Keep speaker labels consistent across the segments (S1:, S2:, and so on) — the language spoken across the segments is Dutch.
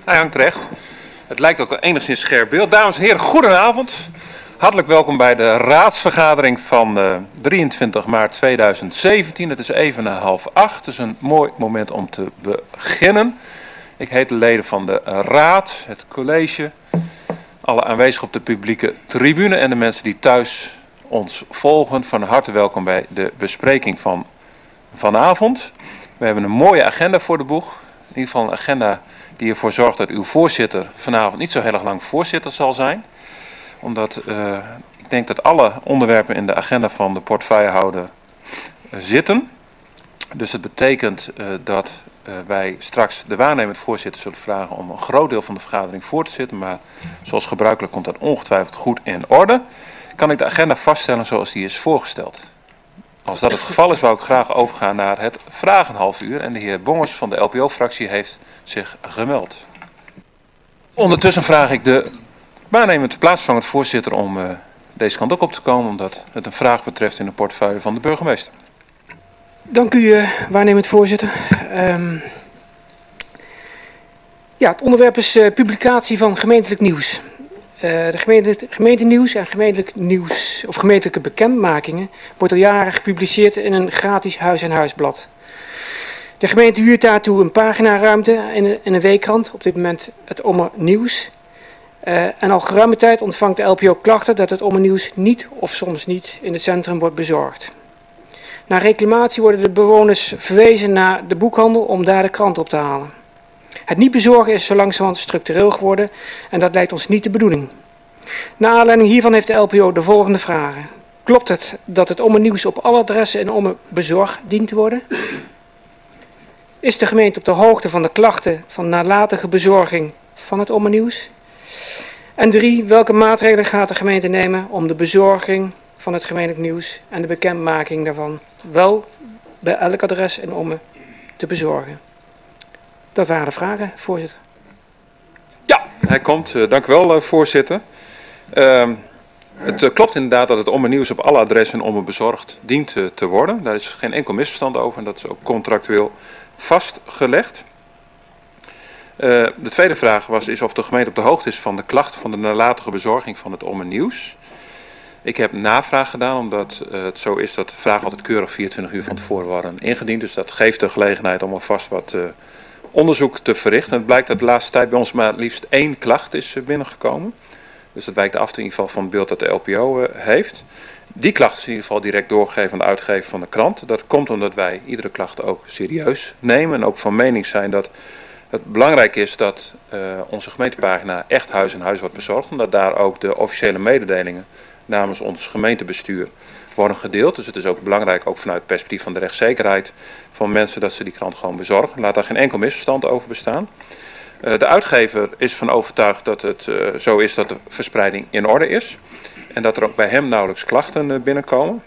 S1: Hij hangt terecht. Het lijkt ook een enigszins scherp beeld. Dames en heren, goedenavond. Hartelijk welkom bij de raadsvergadering van 23 maart 2017. Het is even na 7:30. Het is een mooi moment om te beginnen. Ik heet de leden van de raad, het college, alle aanwezigen op de publieke tribune en de mensen die thuis ons volgen. Van harte welkom bij de bespreking van vanavond. We hebben een mooie agenda voor de boeg. In ieder geval een agenda die ervoor zorgt dat uw voorzitter vanavond niet zo heel erg lang voorzitter zal zijn. Omdat ik denk dat alle onderwerpen in de agenda van de portefeuillehouder zitten. Dus het betekent dat wij straks de waarnemend voorzitter zullen vragen om een groot deel van de vergadering voor te zitten. Maar zoals gebruikelijk komt dat ongetwijfeld goed in orde. Kan ik de agenda vaststellen zoals die is voorgesteld? Als dat het geval is, wou ik graag overgaan naar het vragenhalfuur. En de heer Bongers van de LPO-fractie heeft zich gemeld. Ondertussen vraag ik de waarnemend plaatsvangend voorzitter om deze kant ook op te komen, omdat het een vraag betreft in de portefeuille van de burgemeester.
S2: Dank u, waarnemend voorzitter. Het onderwerp is publicatie van gemeentelijk nieuws. De gemeentenieuws en gemeentelijk nieuws of gemeentelijke bekendmakingen wordt al jaren gepubliceerd in een gratis huis-en-huisblad. De gemeente huurt daartoe een paginaruimte in een weekkrant, op dit moment het Ommer Nieuws. En al geruime tijd ontvangt de LPO klachten dat het Ommer Nieuws niet of soms niet in het centrum wordt bezorgd. Na reclamatie worden de bewoners verwezen naar de boekhandel om daar de krant op te halen. Het niet bezorgen is zo langzamerhand structureel geworden en dat lijkt ons niet de bedoeling. Naar aanleiding hiervan heeft de LPO de volgende vragen. Klopt het dat het Ommer Nieuws op alle adressen in Ommer bezorgd dient te worden? Is de gemeente op de hoogte van de klachten van nalatige bezorging van het Ommer Nieuws? En 3. Welke maatregelen gaat de gemeente nemen om de bezorging van het gemeentelijk nieuws en de bekendmaking daarvan wel bij elk adres in Ommer te bezorgen? Dat waren de vragen, voorzitter.
S1: Ja, hij komt. Dank u wel, voorzitter. Het klopt inderdaad dat het Ommer Nieuws op alle adressen in Ommer bezorgd dient te worden. Daar is geen enkel misverstand over en dat is ook contractueel vastgelegd. De tweede vraag is of de gemeente op de hoogte is van de klachten van de nalatige bezorging van het Ommer Nieuws. Ik heb navraag gedaan omdat het zo is dat de vragen altijd keurig 24 uur van tevoren worden ingediend. Dus dat geeft de gelegenheid om alvast wat onderzoek te verrichten. Het blijkt dat de laatste tijd bij ons maar liefst 1 klacht is binnengekomen. Dus dat wijkt af in ieder geval van het beeld dat de LPO heeft. Die klacht is in ieder geval direct doorgegeven aan de uitgever van de krant. Dat komt omdat wij iedere klacht ook serieus nemen en ook van mening zijn dat het belangrijk is dat onze gemeentepagina echt huis en huis wordt bezorgd. En dat daar ook de officiële mededelingen namens ons gemeentebestuur worden gedeeld. Dus het is ook belangrijk, ook vanuit het perspectief van de rechtszekerheid van mensen, dat ze die krant gewoon bezorgen. Laat daar geen enkel misverstand over bestaan. De uitgever is van overtuigd dat het zo is dat de verspreiding in orde is. En dat er ook bij hem nauwelijks klachten binnenkomen.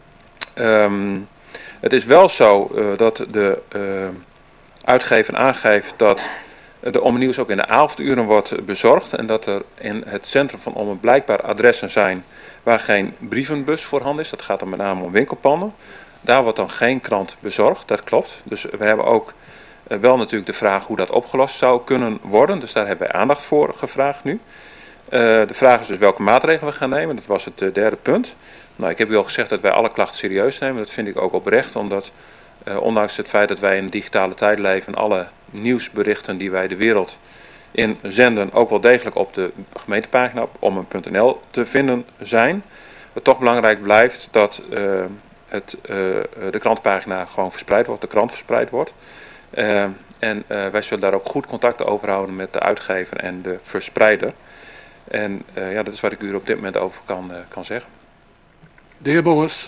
S1: Het is wel zo dat de uitgever aangeeft dat de Ommer Nieuws ook in de avonduren wordt bezorgd. En dat er in het centrum van Ommer blijkbaar adressen zijn waar geen brievenbus voorhanden is. Dat gaat dan met name om winkelpanden. Daar wordt dan geen krant bezorgd, dat klopt. Dus we hebben ook wel natuurlijk de vraag hoe dat opgelost zou kunnen worden. Dus daar hebben wij aandacht voor gevraagd nu. De vraag is dus welke maatregelen we gaan nemen. Dat was het derde punt. Nou, ik heb u al gezegd dat wij alle klachten serieus nemen. Dat vind ik ook oprecht, omdat ondanks het feit dat wij in een digitale tijd leven, alle nieuwsberichten die wij de wereld in zenden ook wel degelijk op de gemeentepagina op ommer.nl te vinden zijn. Het toch belangrijk blijft dat de krantenpagina gewoon verspreid wordt, de krant verspreid wordt. En wij zullen daar ook goed contact over houden met de uitgever en de verspreider. En dat is wat ik u op dit moment over kan zeggen.
S3: De heer Bongers.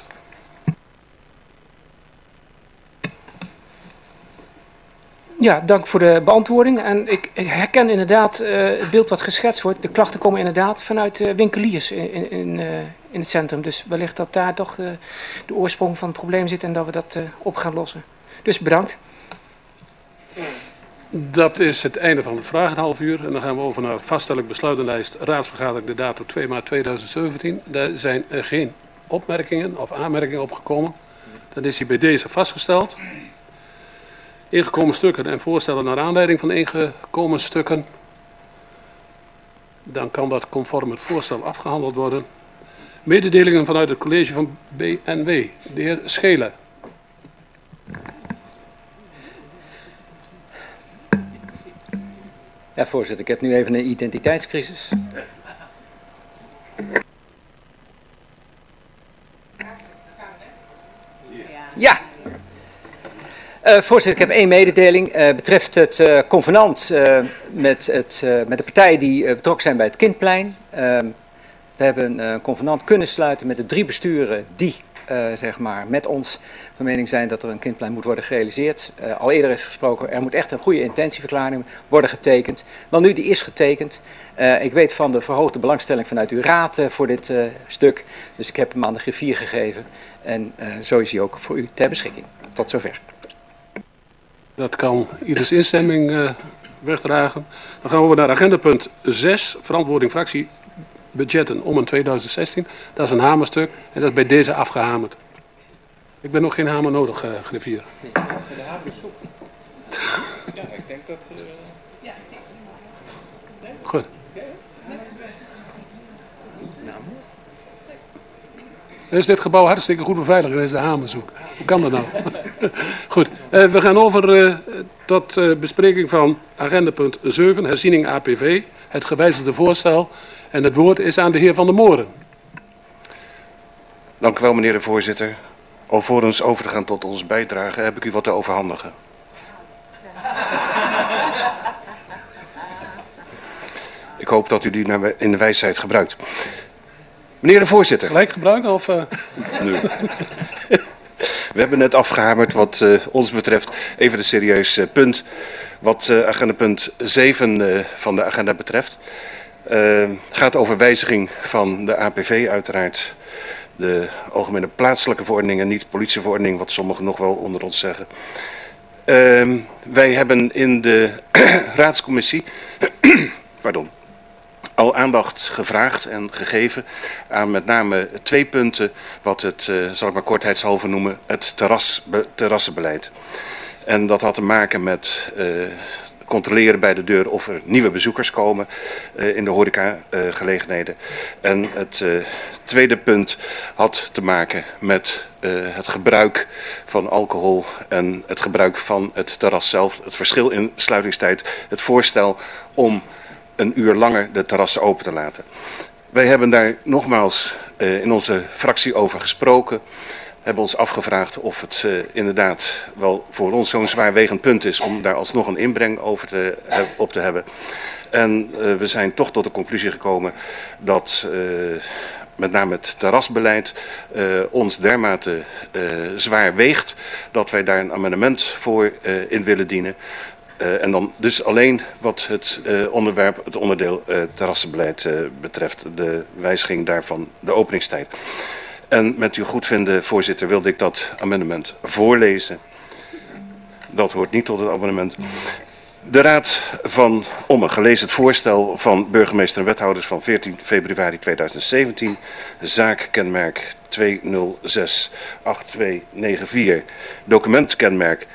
S2: Ja, dank voor de beantwoording. En ik herken inderdaad het beeld wat geschetst wordt. De klachten komen inderdaad vanuit winkeliers in het centrum. Dus wellicht dat daar toch de oorsprong van het probleem zit en dat we dat op gaan lossen. Dus bedankt.
S3: Dat is het einde van het vragenhalfuur. En dan gaan we over naar vaststelling besluitenlijst raadsvergadering de datum 2 maart 2017. Daar zijn er geen opmerkingen of aanmerkingen opgekomen. Dan is die bij deze vastgesteld. Ingekomen stukken en voorstellen naar aanleiding van ingekomen stukken. Dan kan dat conform het voorstel afgehandeld worden. Mededelingen vanuit het college van BNW. De heer Schelen.
S4: Ja, voorzitter, ik heb nu even een identiteitscrisis. Ja. Voorzitter, ik heb één mededeling. Betreft het convenant met de partijen die betrokken zijn bij het Kindplein. We hebben een convenant kunnen sluiten met de 3 besturen die zeg maar, met ons van mening zijn dat er een kindplein moet worden gerealiseerd. Al eerder is gesproken, er moet echt een goede intentieverklaring worden getekend. Wel nu, die is getekend. Ik weet van de verhoogde belangstelling vanuit uw raad voor dit stuk. Dus ik heb hem aan de griffier gegeven. En zo is hij ook voor u ter beschikking. Tot zover.
S3: Dat kan ieders instemming wegdragen. Dan gaan we naar agendapunt 6, verantwoording fractiebudgetten om in 2016. Dat is een hamerstuk en dat is bij deze afgehamerd. Ik ben nog geen hamer nodig, griffier.
S1: Nee, de hamer is soep. Ja, ik denk dat...
S3: Goed. Is dit gebouw hartstikke goed beveiligd en is de hamerzoek. Hoe kan dat nou? Goed, we gaan over tot bespreking van agendapunt 7, herziening APV, het gewijzigde voorstel. En het woord is aan de heer Van der Moren.
S5: Dank u wel, meneer de voorzitter. Alvorens over te gaan tot onze bijdrage heb ik u wat te overhandigen. Ik hoop dat u die in de wijsheid gebruikt. Meneer de voorzitter.
S3: Gelijk gebruiken of...
S5: Nu. We hebben net afgehamerd wat ons betreft even een serieus punt. Wat agendapunt 7 van de agenda betreft. Gaat over wijziging van de APV uiteraard. De algemene plaatselijke verordening en niet de politieverordening, wat sommigen nog wel onder ons zeggen. Wij hebben in de raadscommissie al aandacht gevraagd en gegeven aan met name 2 punten wat het, zal ik maar kortheidshalve noemen, het terrassenbeleid. En dat had te maken met controleren bij de deur of er nieuwe bezoekers komen in de horecagelegenheden. En het tweede punt had te maken met het gebruik van alcohol en het gebruik van het terras zelf. Het verschil in sluitingstijd, het voorstel om een uur langer de terrassen open te laten. Wij hebben daar nogmaals in onze fractie over gesproken. Hebben ons afgevraagd of het inderdaad wel voor ons zo'n zwaarwegend punt is om daar alsnog een inbreng over op te hebben. En we zijn toch tot de conclusie gekomen dat met name het terrasbeleid ons dermate zwaar weegt dat wij daar een amendement voor in willen dienen. En dan dus alleen wat het onderdeel terrassenbeleid betreft, de wijziging daarvan, de openingstijd. En met uw goedvinden, voorzitter, wilde ik dat amendement voorlezen. Dat hoort niet tot het amendement. De Raad van Ommen, gelezen het voorstel van burgemeester en wethouders van 14 februari 2017, zaakkenmerk 2068294, documentkenmerk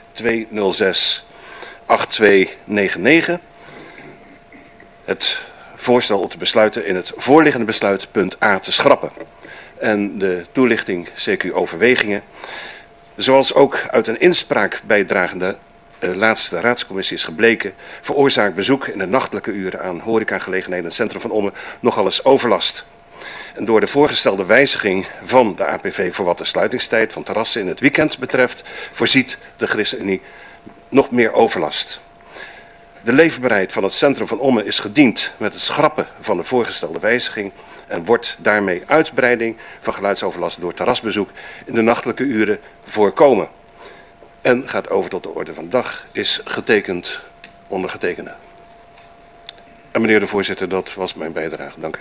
S5: 2068299. Het voorstel om te besluiten in het voorliggende besluit punt A te schrappen. En de toelichting CQ overwegingen. Zoals ook uit een inspraak bijdragende laatste raadscommissie is gebleken, veroorzaakt bezoek in de nachtelijke uren aan horecagelegenheden in het centrum van Ommen nogal eens overlast. En door de voorgestelde wijziging van de APV voor wat de sluitingstijd van terrassen in het weekend betreft, voorziet de ChristenUnie nog meer overlast. De leefbaarheid van het centrum van Ommen is gediend met het schrappen van de voorgestelde wijziging en wordt daarmee uitbreiding van geluidsoverlast door terrasbezoek in de nachtelijke uren voorkomen. En gaat over tot de orde van de dag, is getekend ondergetekende. En meneer de voorzitter, dat was mijn bijdrage. Dank u.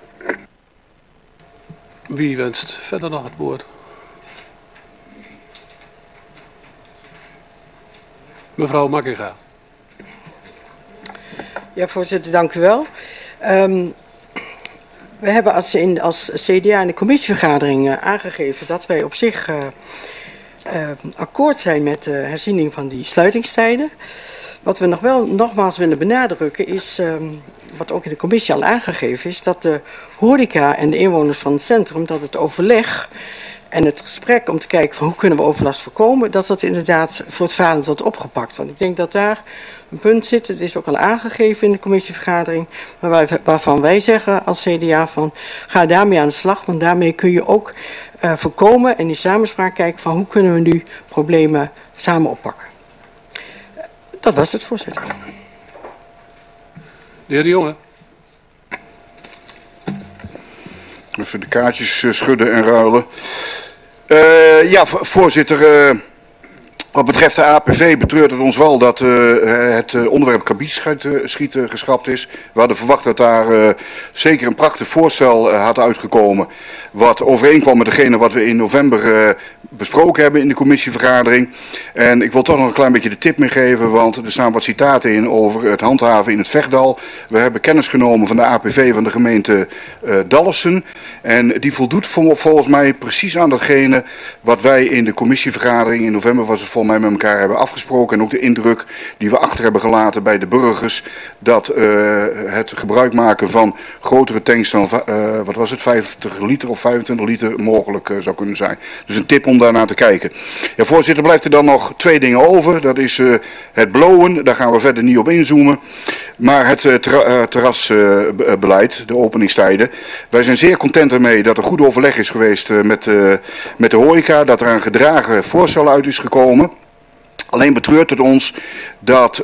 S3: Wie wenst verder nog het woord? Mevrouw Makkinga.
S6: Ja, voorzitter, dank u wel. We hebben als CDA in de commissievergadering aangegeven dat wij op zich akkoord zijn met de herziening van die sluitingstijden. Wat we nog wel nogmaals willen benadrukken is, wat ook in de commissie al aangegeven is, dat de horeca en de inwoners van het centrum, dat het overleg en het gesprek om te kijken van hoe kunnen we overlast voorkomen, dat dat inderdaad voortvarend wordt opgepakt. Want ik denk dat daar een punt zit, het is ook al aangegeven in de commissievergadering, maar waarvan wij zeggen als CDA van ga daarmee aan de slag, want daarmee kun je ook voorkomen en in samenspraak kijken van hoe kunnen we nu problemen samen oppakken. Dat was het, voorzitter.
S3: De heer De Jonge.
S7: Even de kaartjes schudden en ruilen. Ja, voorzitter, wat betreft de APV betreurt het ons wel dat het onderwerp kabietschieten geschrapt is. We hadden verwacht dat daar zeker een prachtig voorstel had uitgekomen. Wat overeenkwam met degene wat we in november besproken hebben in de commissievergadering. En ik wil toch nog een klein beetje de tip meegeven, want er staan wat citaten in over het handhaven in het Vechtdal. We hebben kennis genomen van de APV van de gemeente Dallessen. En die voldoet volgens mij precies aan datgene wat wij in de commissievergadering in november was het volgens mij met elkaar hebben afgesproken. En ook de indruk die we achter hebben gelaten bij de burgers dat het gebruik maken van grotere tanks dan, wat was het, 50 liter of 25 liter mogelijk zou kunnen zijn. Dus een tip om daarnaar te kijken. Ja, voorzitter, blijft er dan nog twee dingen over. Dat is het blowen, daar gaan we verder niet op inzoomen. Maar het terrasbeleid, de openingstijden. Wij zijn zeer content ermee dat er goed overleg is geweest met de horeca. Dat er een gedragen voorstel uit is gekomen. Alleen betreurt het ons dat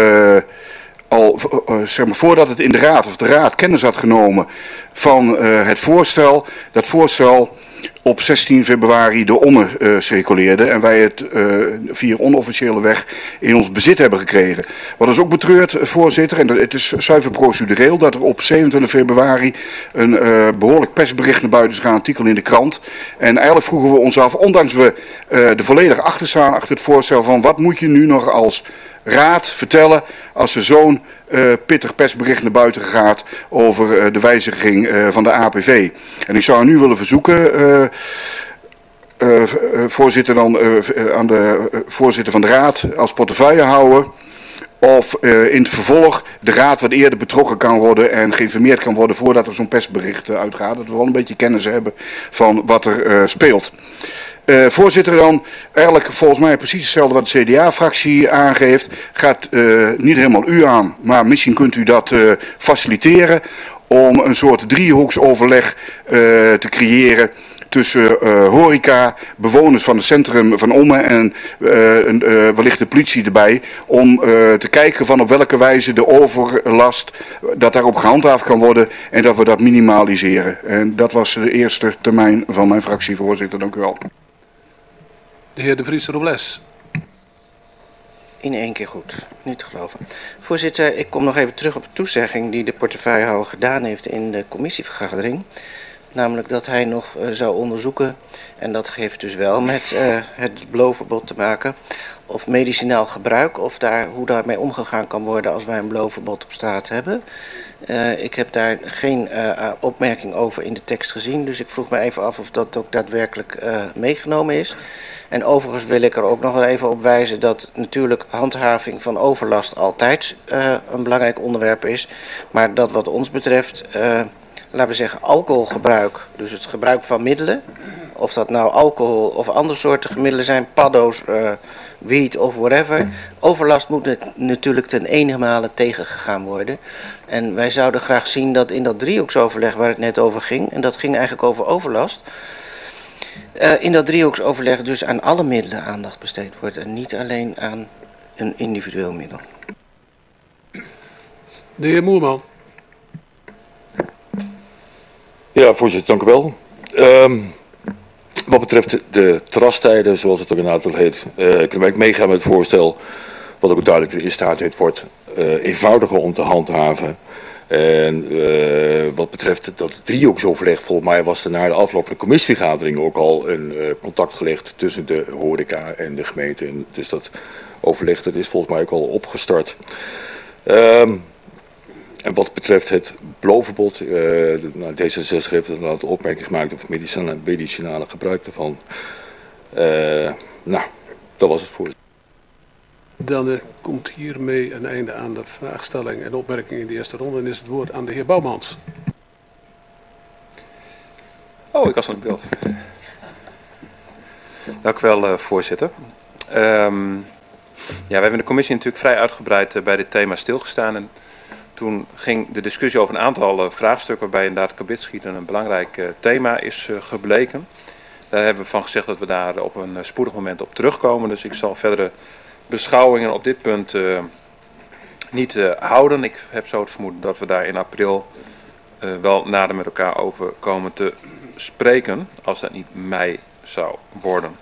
S7: zeg maar, voordat het in de raad of de raad kennis had genomen van het voorstel, dat voorstel op 16 februari de Omme circuleerde en wij het via onofficiële weg in ons bezit hebben gekregen. Wat ons ook betreurt, voorzitter, en het is zuiver procedureel, dat er op 27 februari een behoorlijk persbericht naar buiten is gaan, artikel in de krant. En eigenlijk vroegen we ons af, ondanks we er volledig achter staan, achter het voorstel van wat moet je nu nog als raad vertellen als er zo'n pittig persbericht naar buiten gaat over de wijziging van de APV. En ik zou u nu willen verzoeken, voorzitter, aan de voorzitter van de raad als portefeuillehouder, of in het vervolg de raad wat eerder betrokken kan worden en geïnformeerd kan worden voordat er zo'n persbericht uitgaat. Dat we wel een beetje kennis hebben van wat er speelt. Voorzitter, dan eigenlijk volgens mij precies hetzelfde wat de CDA-fractie aangeeft. Gaat niet helemaal u aan, maar misschien kunt u dat faciliteren om een soort driehoeksoverleg te creëren tussen horeca, bewoners van het centrum van Omme en wellicht de politie erbij. Om te kijken van op welke wijze de overlast, dat daarop gehandhaafd kan worden en dat we dat minimaliseren. En dat was de eerste termijn van mijn fractie, voorzitter. Dank u wel.
S3: De heer De Vries Robles.
S8: In één keer goed, niet te geloven. Voorzitter, ik kom nog even terug op de toezegging die de portefeuillehouder gedaan heeft in de commissievergadering. Namelijk dat hij nog zou onderzoeken, en dat heeft dus wel met het blootverbod te maken, of medicinaal gebruik, of hoe daarmee omgegaan kan worden als wij een blootverbod op straat hebben. Ik heb daar geen opmerking over in de tekst gezien, dus ik vroeg me even af of dat ook daadwerkelijk meegenomen is. En overigens wil ik er ook nog wel even op wijzen dat natuurlijk handhaving van overlast altijd een belangrijk onderwerp is. Maar dat wat ons betreft, laten we zeggen alcoholgebruik, dus het gebruik van middelen, of dat nou alcohol of andere soorten middelen zijn, paddo's, wiet of whatever. Overlast moet natuurlijk ten enenmale tegengegaan worden. En wij zouden graag zien dat in dat driehoeksoverleg waar het net over ging, en dat ging eigenlijk over overlast, in dat driehoeksoverleg dus aan alle middelen aandacht besteed wordt en niet alleen aan een individueel middel.
S3: De heer Moerman.
S9: Ja, voorzitter, dank u wel. Wat betreft de terrastijden, zoals het ook inderdaad wel heet, kunnen wij meegaan met het voorstel, wat ook duidelijk in staat heeft, wordt eenvoudiger om te handhaven. En wat betreft dat driehoeksoverleg, volgens mij was er na de afloop van de commissievergadering ook al een contact gelegd tussen de horeca en de gemeente. En dus dat overleg dat is volgens mij ook al opgestart. En wat betreft het blootverbod, D66 heeft een aantal opmerkingen gemaakt over medicinale gebruik daarvan. Nou, dat was het voor.
S3: Dan komt hiermee een einde aan de vraagstelling en opmerking in de eerste ronde. En is het woord aan de heer Boumans.
S1: Oh, ik was aan het beeld. Dank u wel, voorzitter. Ja, we hebben in de commissie natuurlijk vrij uitgebreid bij dit thema stilgestaan. En toen ging de discussie over een aantal vraagstukken waarbij inderdaad kabitschieten een belangrijk thema is gebleken. Daar hebben we van gezegd dat we daar op een spoedig moment op terugkomen. Dus ik zal verdere beschouwingen op dit punt niet houden. Ik heb zo het vermoeden dat we daar in april wel nader met elkaar over komen te spreken, als dat niet mei zou worden.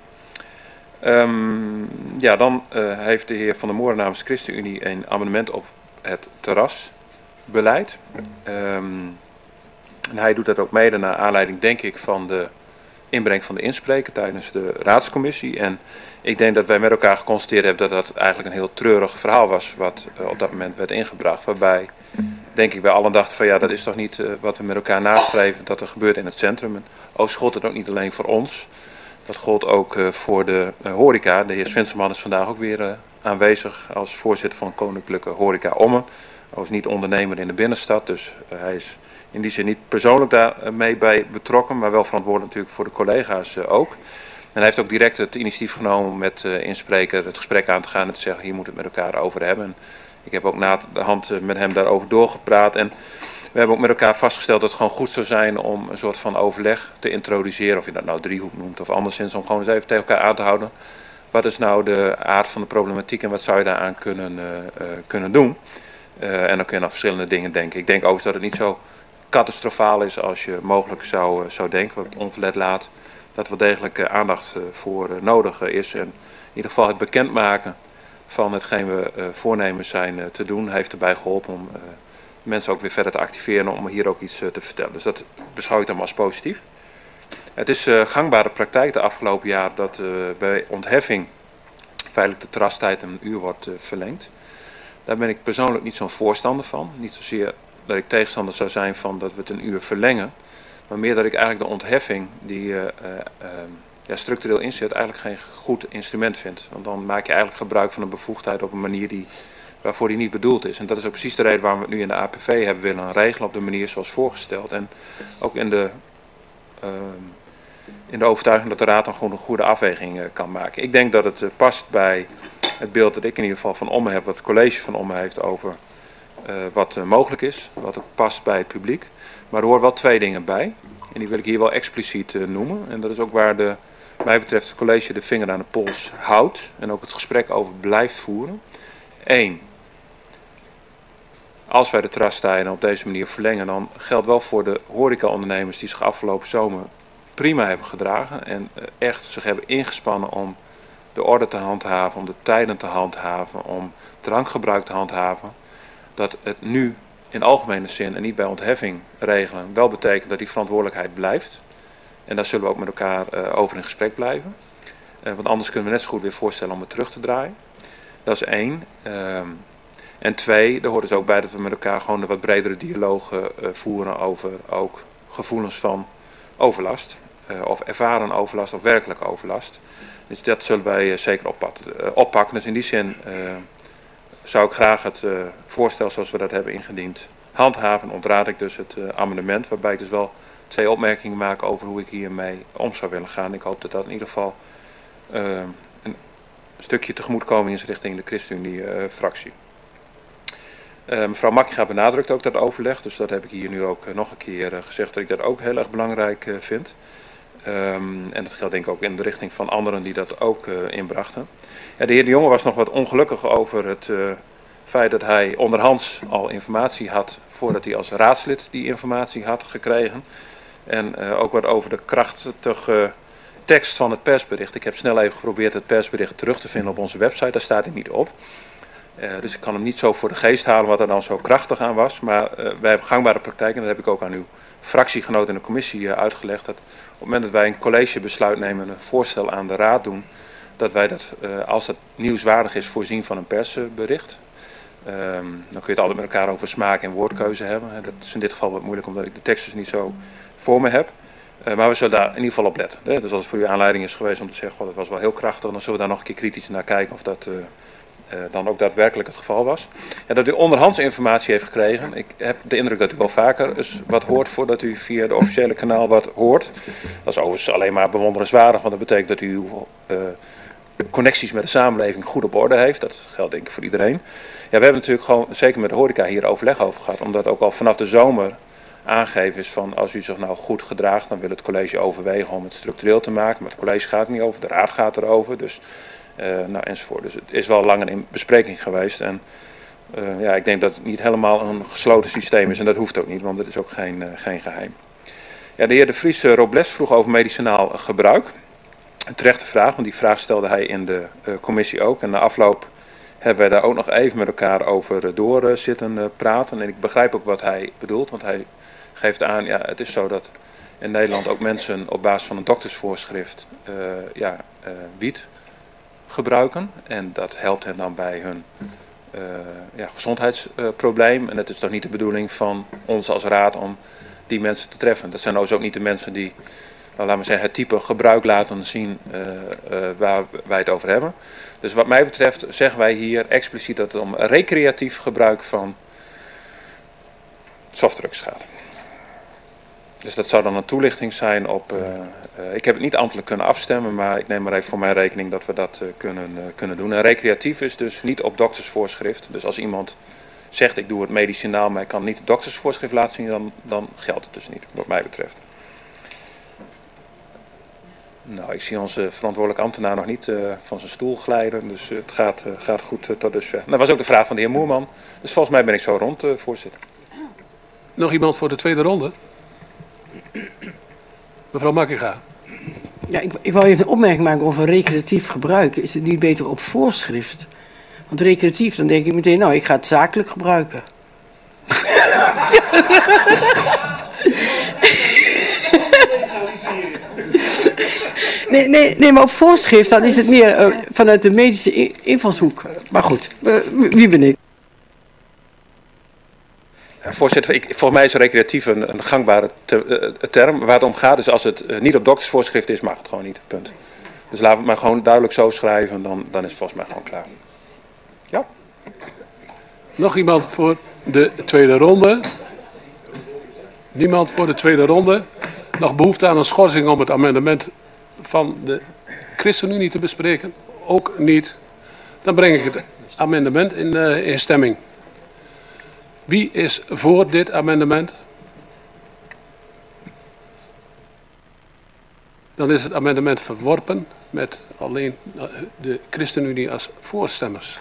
S1: Ja, dan heeft de heer Van der Moeren namens ChristenUnie een amendement op het terrasbeleid. En hij doet dat ook mede naar aanleiding, denk ik, van de inbreng van de inspreker tijdens de raadscommissie. En ik denk dat wij met elkaar geconstateerd hebben dat dat eigenlijk een heel treurig verhaal was wat op dat moment werd ingebracht. Waarbij, denk ik, wij allen dachten van ja, dat is toch niet wat we met elkaar nastreven dat er gebeurt in het centrum. En overigens gold het ook niet alleen voor ons. Dat gold ook voor de horeca. De heer Swenselman is vandaag ook weer aanwezig als voorzitter van Koninklijke Horeca Ommen. Hij was niet ondernemer in de binnenstad, dus hij is in die zin niet persoonlijk daarmee bij betrokken, maar wel verantwoordelijk natuurlijk voor de collega's ook. En hij heeft ook direct het initiatief genomen met inspreker het gesprek aan te gaan en te zeggen, hier moeten we het met elkaar over hebben. En ik heb ook na de hand met hem daarover doorgepraat en we hebben ook met elkaar vastgesteld dat het gewoon goed zou zijn om een soort van overleg te introduceren, of je dat nou driehoek noemt of anderszins, om gewoon eens even tegen elkaar aan te houden. Wat is nou de aard van de problematiek en wat zou je daaraan kunnen doen? En dan kun je aan verschillende dingen denken. Ik denk overigens dat het niet zo catastrofaal is als je mogelijk zou denken, wat het onverlet laat, dat wel degelijk aandacht voor nodig is. En in ieder geval het bekendmaken van hetgeen we voornemens zijn te doen, heeft erbij geholpen om mensen ook weer verder te activeren om hier ook iets te vertellen. Dus dat beschouw ik dan als positief. Het is gangbare praktijk de afgelopen jaar dat bij ontheffing feitelijk de terrastijd een uur wordt verlengd. Daar ben ik persoonlijk niet zo'n voorstander van. Niet zozeer dat ik tegenstander zou zijn van dat we het een uur verlengen. Maar meer dat ik eigenlijk de ontheffing die structureel inzet eigenlijk geen goed instrument vind. Want dan maak je eigenlijk gebruik van een bevoegdheid op een manier waarvoor die niet bedoeld is. En dat is ook precies de reden waarom we het nu in de APV hebben willen regelen op de manier zoals voorgesteld. En ook in de overtuiging dat de Raad dan gewoon een goede afweging kan maken. Ik denk dat het past bij het beeld dat ik in ieder geval van Ommen heb, wat het college van Ommen heeft over wat mogelijk is, wat ook past bij het publiek. Maar er horen wel twee dingen bij. En die wil ik hier wel expliciet noemen. En dat is ook waar mij betreft het college de vinger aan de pols houdt. En ook het gesprek over blijft voeren. 1. Als wij de terrastijden op deze manier verlengen, dan geldt wel voor de horecaondernemers die zich afgelopen zomer prima hebben gedragen. En echt zich hebben ingespannen om de orde te handhaven, om de tijden te handhaven, om drankgebruik te handhaven. Dat het nu in algemene zin en niet bij ontheffing regelen wel betekent dat die verantwoordelijkheid blijft. En daar zullen we ook met elkaar over in gesprek blijven. Want anders kunnen we net zo goed weer voorstellen om het terug te draaien. Dat is 1. En 2, er hoort dus ook bij dat we met elkaar gewoon een wat bredere dialoog voeren over ook gevoelens van overlast. Of ervaren overlast of werkelijk overlast. Dus dat zullen wij zeker oppakken. Dus in die zin zou ik graag het voorstel zoals we dat hebben ingediend handhaven. Ontraad ik dus het amendement, waarbij ik dus wel 2 opmerkingen maak over hoe ik hiermee om zou willen gaan. Ik hoop dat dat in ieder geval een stukje tegemoetkoming is richting de ChristenUnie-fractie. Mevrouw Makkinga benadrukt ook dat overleg, dus dat heb ik hier nu ook nog een keer gezegd dat ik dat ook heel erg belangrijk vind. En dat geldt denk ik ook in de richting van anderen die dat ook inbrachten. Ja, de heer De Jonge was nog wat ongelukkig over het feit dat hij onderhands al informatie had voordat hij als raadslid die informatie had gekregen. En ook wat over de krachtige tekst van het persbericht. Ik heb snel even geprobeerd het persbericht terug te vinden op onze website, daar staat hij niet op. Dus ik kan hem niet zo voor de geest halen wat er dan zo krachtig aan was. Maar wij hebben gangbare praktijk en dat heb ik ook aan uw fractiegenoot in de commissie uitgelegd. Dat op het moment dat wij een collegebesluit nemen en een voorstel aan de raad doen, dat wij dat, als dat nieuwswaardig is, voorzien van een persbericht. Dan kun je het altijd met elkaar over smaak en woordkeuze hebben. Dat is in dit geval wat moeilijk omdat ik de tekst dus niet zo voor me heb. Maar we zullen daar in ieder geval op letten. Dus als het voor u aanleiding is geweest om te zeggen, god, dat was wel heel krachtig, dan zullen we daar nog een keer kritisch naar kijken of dat dan ook daadwerkelijk het geval was. En dat u onderhands informatie heeft gekregen. Ik heb de indruk dat u wel vaker eens wat hoort voordat u via de officiële kanaal wat hoort. Dat is overigens alleen maar bewonderenswaardig, want dat betekent dat u uw connecties met de samenleving goed op orde heeft. Dat geldt denk ik voor iedereen. Ja, we hebben natuurlijk gewoon, zeker met de horeca, hier overleg over gehad. Omdat ook al vanaf de zomer aangegeven is van als u zich nou goed gedraagt, dan wil het college overwegen om het structureel te maken. Maar het college gaat er niet over, de raad gaat erover. Dus, nou, enzovoort. Dus het is wel langer in bespreking geweest. En ja, ik denk dat het niet helemaal een gesloten systeem is. En dat hoeft ook niet, want het is ook geen geheim. Ja, de heer De Vries Robles vroeg over medicinaal gebruik. Een terechte vraag, want die vraag stelde hij in de commissie ook. En na afloop hebben we daar ook nog even met elkaar over door zitten praten. En ik begrijp ook wat hij bedoelt, want hij geeft aan, ja, het is zo dat in Nederland ook mensen op basis van een doktersvoorschrift wiet gebruiken. En dat helpt hen dan bij hun gezondheidsprobleem. En het is toch niet de bedoeling van ons als raad om die mensen te treffen. Dat zijn ook niet de mensen die, nou, laten we zeggen, het type gebruik laten zien waar wij het over hebben. Dus wat mij betreft zeggen wij hier expliciet dat het om recreatief gebruik van softdrugs gaat. Dus dat zou dan een toelichting zijn op, ik heb het niet ambtelijk kunnen afstemmen, maar ik neem maar even voor mijn rekening dat we dat kunnen doen. En recreatief is dus niet op doktersvoorschrift. Dus als iemand zegt ik doe het medicinaal, maar ik kan niet het doktersvoorschrift laten zien, dan geldt het dus niet, wat mij betreft. Nou, ik zie onze verantwoordelijke ambtenaar nog niet van zijn stoel glijden, dus het gaat goed tot dusver. Dat was ook de vraag van de heer Moerman, dus volgens mij ben ik zo rond, voorzitter.
S3: Nog iemand voor de tweede ronde? Mevrouw Makkinga.
S6: Ja, ik wou even een opmerking maken over recreatief gebruik. Is het niet beter op voorschrift? Want recreatief, dan denk ik meteen, nou, ik ga het zakelijk gebruiken. Nee, maar op voorschrift, dan is het meer vanuit de medische invalshoek. Maar goed, wie ben ik?
S1: Voorzitter, volgens mij is recreatief een gangbare term. Waar het om gaat is als het niet op doktersvoorschrift is, mag het gewoon niet. Punt. Dus laten we het maar gewoon duidelijk zo schrijven, dan is het volgens mij gewoon klaar. Ja.
S3: Nog iemand voor de tweede ronde? Niemand voor de tweede ronde? Nog behoefte aan een schorsing om het amendement van de ChristenUnie te bespreken? Ook niet. Dan breng ik het amendement in stemming. Wie is voor dit amendement? Dan is het amendement verworpen met alleen de ChristenUnie als voorstemmers.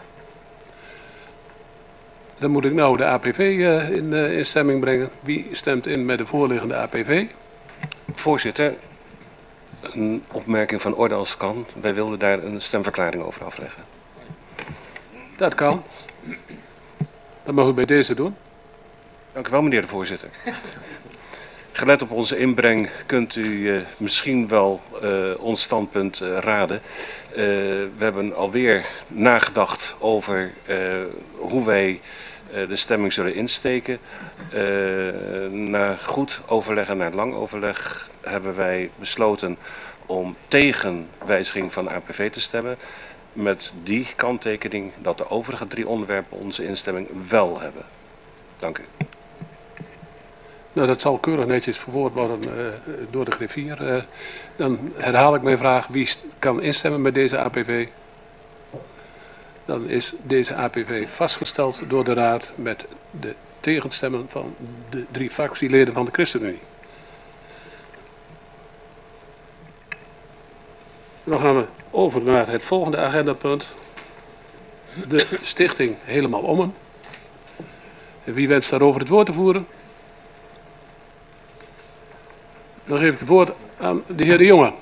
S3: Dan moet ik nou de APV in stemming brengen. Wie stemt in met de voorliggende APV?
S5: Voorzitter, een opmerking van orde als het kan. Wij wilden daar een stemverklaring over afleggen.
S3: Dat kan. Dat mag u bij deze doen.
S5: Dank u wel, meneer de voorzitter. Gelet op onze inbreng kunt u misschien wel ons standpunt raden. We hebben alweer nagedacht over hoe wij de stemming zullen insteken. Na goed overleg en na lang overleg hebben wij besloten om tegen wijziging van APV te stemmen. Met die kanttekening dat de overige 3 onderwerpen onze instemming wel hebben. Dank u.
S3: Nou, dat zal keurig netjes verwoord worden door de griffier. Dan herhaal ik mijn vraag. Wie kan instemmen met deze APV? Dan is deze APV vastgesteld door de Raad met de tegenstemmen van de 3 fractieleden van de ChristenUnie. Dan gaan we over naar het volgende agendapunt. De stichting Helemaal Ommen. Wie wenst daarover het woord te voeren? Dan geef ik het woord aan de heer De Jonge.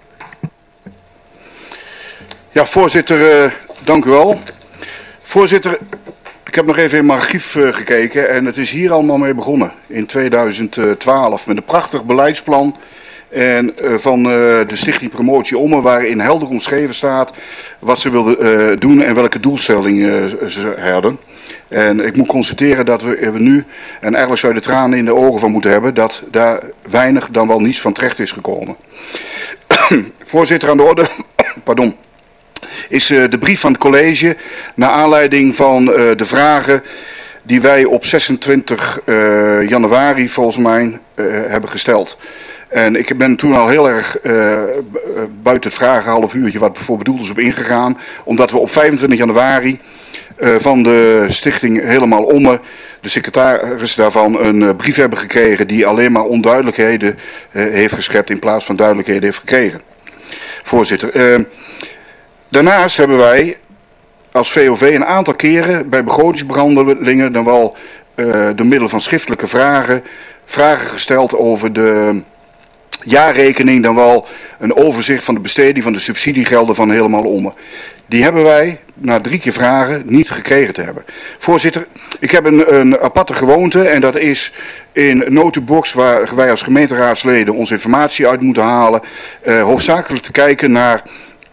S7: Ja, voorzitter, dank u wel. Voorzitter, ik heb nog even in mijn archief gekeken en het is hier allemaal mee begonnen. In 2012 met een prachtig beleidsplan en van de Stichting Promotie Ommen, waarin helder omschreven staat wat ze wilden doen en welke doelstellingen ze hadden. En ik moet constateren dat we nu, en eigenlijk zou je de tranen in de ogen van moeten hebben, dat daar weinig dan wel niets van terecht is gekomen. Voorzitter, aan de orde. Pardon. is de brief van het college naar aanleiding van de vragen die wij op 26 januari volgens mij hebben gesteld. En ik ben toen al heel erg buiten het vragen half uurtje wat voor bedoeld is op ingegaan. Omdat we op 25 januari van de stichting Helemaal Omme, de secretaris daarvan, een brief hebben gekregen die alleen maar onduidelijkheden heeft geschept in plaats van duidelijkheden heeft gekregen. Voorzitter. Daarnaast hebben wij als VOV een aantal keren bij begrotingsbehandelingen dan wel door middel van schriftelijke vragen gesteld over de jaarrekening, dan wel een overzicht van de besteding van de subsidiegelden van Helemaal Omme. Die hebben wij na 3 keer vragen niet gekregen te hebben. Voorzitter, ik heb een aparte gewoonte en dat is in notenbox waar wij als gemeenteraadsleden onze informatie uit moeten halen, hoofdzakelijk te kijken naar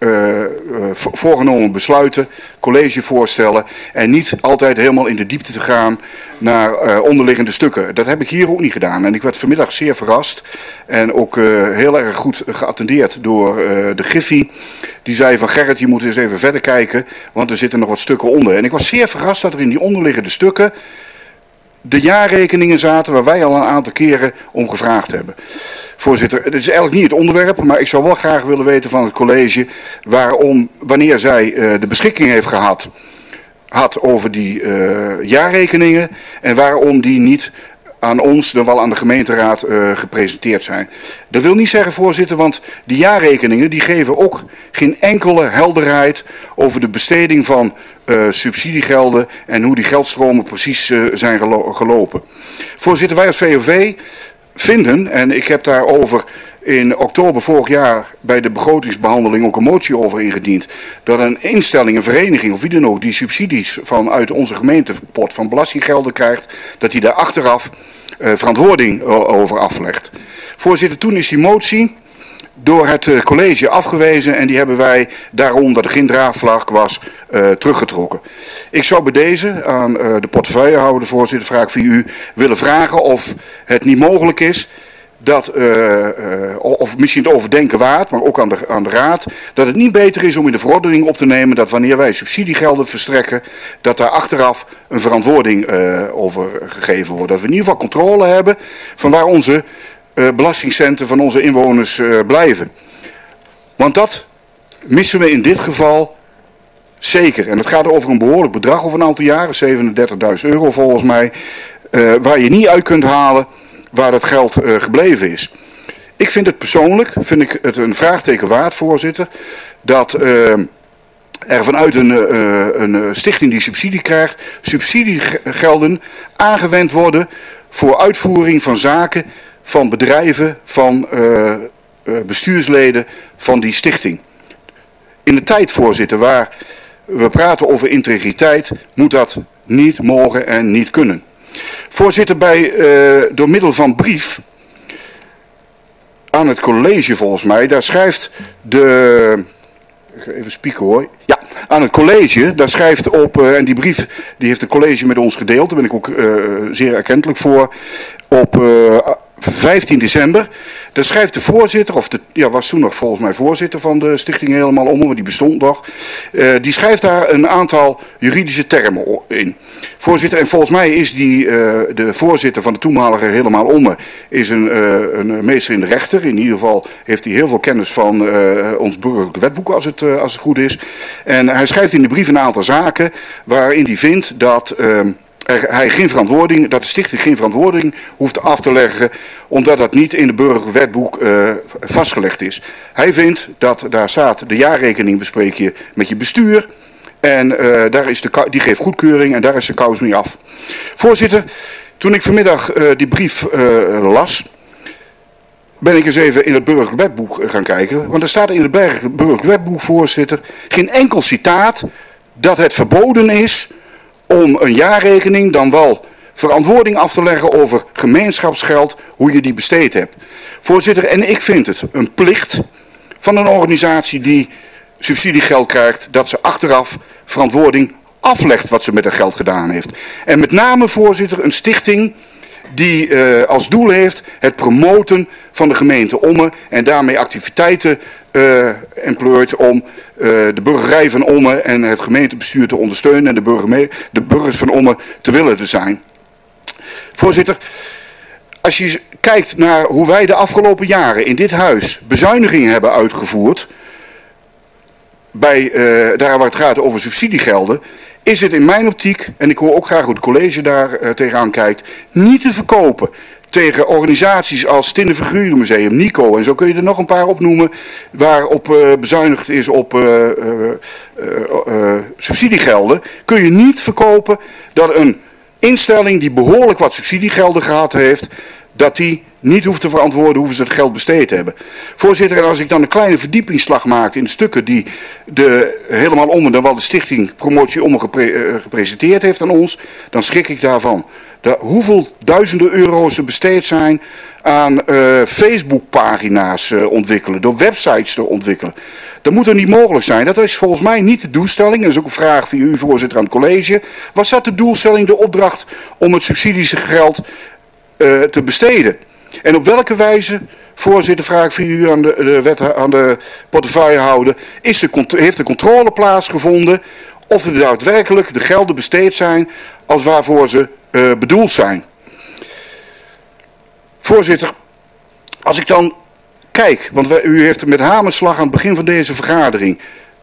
S7: voorgenomen besluiten, collegevoorstellen en niet altijd helemaal in de diepte te gaan naar onderliggende stukken. Dat heb ik hier ook niet gedaan en ik werd vanmiddag zeer verrast en ook heel erg goed geattendeerd door de Griffie. Die zei van Gerrit, je moet eens even verder kijken, want er zitten nog wat stukken onder. En ik was zeer verrast dat er in die onderliggende stukken de jaarrekeningen zaten waar wij al een aantal keren om gevraagd hebben. Voorzitter, het is eigenlijk niet het onderwerp, maar ik zou wel graag willen weten van het college wanneer zij de beschikking heeft had over die jaarrekeningen en waarom die niet aan ons, dan wel aan de gemeenteraad gepresenteerd zijn. Dat wil niet zeggen, voorzitter, want die jaarrekeningen die geven ook geen enkele helderheid over de besteding van subsidiegelden en hoe die geldstromen precies zijn gelopen. Voorzitter, wij als VOV vinden, en ik heb daarover in oktober vorig jaar bij de begrotingsbehandeling ook een motie over ingediend, dat een instelling, een vereniging of wie dan ook die subsidies vanuit onze gemeentepot van belastinggelden krijgt, dat die daar achteraf verantwoording over aflegt. Voorzitter, toen is die motie door het college afgewezen en die hebben wij daarom, dat er geen draagvlak was, teruggetrokken. Ik zou bij deze aan de portefeuillehouder, voorzitter, vraag ik via u, willen vragen of het niet mogelijk is dat, of misschien het overdenken waard, maar ook aan de raad, dat het niet beter is om in de verordening op te nemen dat wanneer wij subsidiegelden verstrekken, dat daar achteraf een verantwoording over gegeven wordt. Dat we in ieder geval controle hebben van waar onze belastingcenten van onze inwoners blijven. Want dat missen we in dit geval zeker. En het gaat over een behoorlijk bedrag over een aantal jaren, 37.000 euro volgens mij, waar je niet uit kunt halen waar dat geld gebleven is. Ik vind het persoonlijk, een vraagteken waard, voorzitter, dat er vanuit een stichting die subsidie krijgt, subsidiegelden aangewend worden voor uitvoering van zaken van bedrijven, van bestuursleden van die stichting. In de tijd, voorzitter, waar we praten over integriteit, moet dat niet mogen en niet kunnen. Voorzitter, door middel van brief aan het college volgens mij, daar schrijft de... Even spieken hoor. Ja, aan het college, daar schrijft op, en die brief die heeft het college met ons gedeeld, daar ben ik ook zeer erkentelijk voor, op 15 december. Daar schrijft de voorzitter, was toen nog volgens mij voorzitter van de stichting Helemaal Omme, want die bestond nog. Die schrijft daar een aantal juridische termen in. Voorzitter, en volgens mij is de voorzitter van de toenmalige Helemaal Omme is een meester in de rechter. In ieder geval heeft hij heel veel kennis van ons burgerlijk wetboek als het goed is. En hij schrijft in de brief een aantal zaken waarin hij vindt dat dat de stichting geen verantwoording hoeft af te leggen, omdat dat niet in het burgerlijk wetboek vastgelegd is. Hij vindt dat daar staat, de jaarrekening bespreek je met je bestuur en die geeft goedkeuring en daar is de kous mee af. Voorzitter, toen ik vanmiddag die brief las, ben ik eens even in het burgerlijk wetboek gaan kijken, want er staat in het burgerlijk wetboek, voorzitter, geen enkel citaat dat het verboden is om een jaarrekening dan wel verantwoording af te leggen over gemeenschapsgeld, hoe je die besteed hebt. Voorzitter, en ik vind het een plicht van een organisatie die subsidiegeld krijgt, dat ze achteraf verantwoording aflegt wat ze met dat geld gedaan heeft. En met name, voorzitter, een stichting die als doel heeft het promoten van de gemeente Ommen en daarmee activiteiten employt om de burgerij van Ommen en het gemeentebestuur te ondersteunen en de burgers van Ommen te willen zijn. Voorzitter, als je kijkt naar hoe wij de afgelopen jaren in dit huis bezuinigingen hebben uitgevoerd, daar waar het gaat over subsidiegelden, is het in mijn optiek, en ik hoor ook graag hoe het college daar tegenaan kijkt, niet te verkopen tegen organisaties als Tinne Figurenmuseum, Nico, en zo kun je er nog een paar opnoemen, waarop bezuinigd is op subsidiegelden, kun je niet verkopen dat een instelling die behoorlijk wat subsidiegelden gehad heeft, dat die niet hoeft te verantwoorden hoeveel ze het geld besteed hebben. Voorzitter, en als ik dan een kleine verdiepingsslag maak in de stukken die helemaal Ommen dan wel de stichting Promotie Ommen gepresenteerd heeft aan ons, dan schrik ik daarvan. Hoeveel duizenden euro's er besteed zijn aan Facebookpagina's ontwikkelen, door websites te ontwikkelen. Dat moet er niet mogelijk zijn. Dat is volgens mij niet de doelstelling. En dat is ook een vraag via u, voorzitter, aan het college. Was dat de doelstelling, de opdracht om het subsidiegeld te besteden? En op welke wijze, voorzitter, vraag ik via u aan de portefeuillehouder, heeft de controle plaatsgevonden of er daadwerkelijk de gelden besteed zijn als waarvoor ze bedoeld zijn? Voorzitter, als ik dan kijk, want u heeft met hamerslag aan het begin van deze vergadering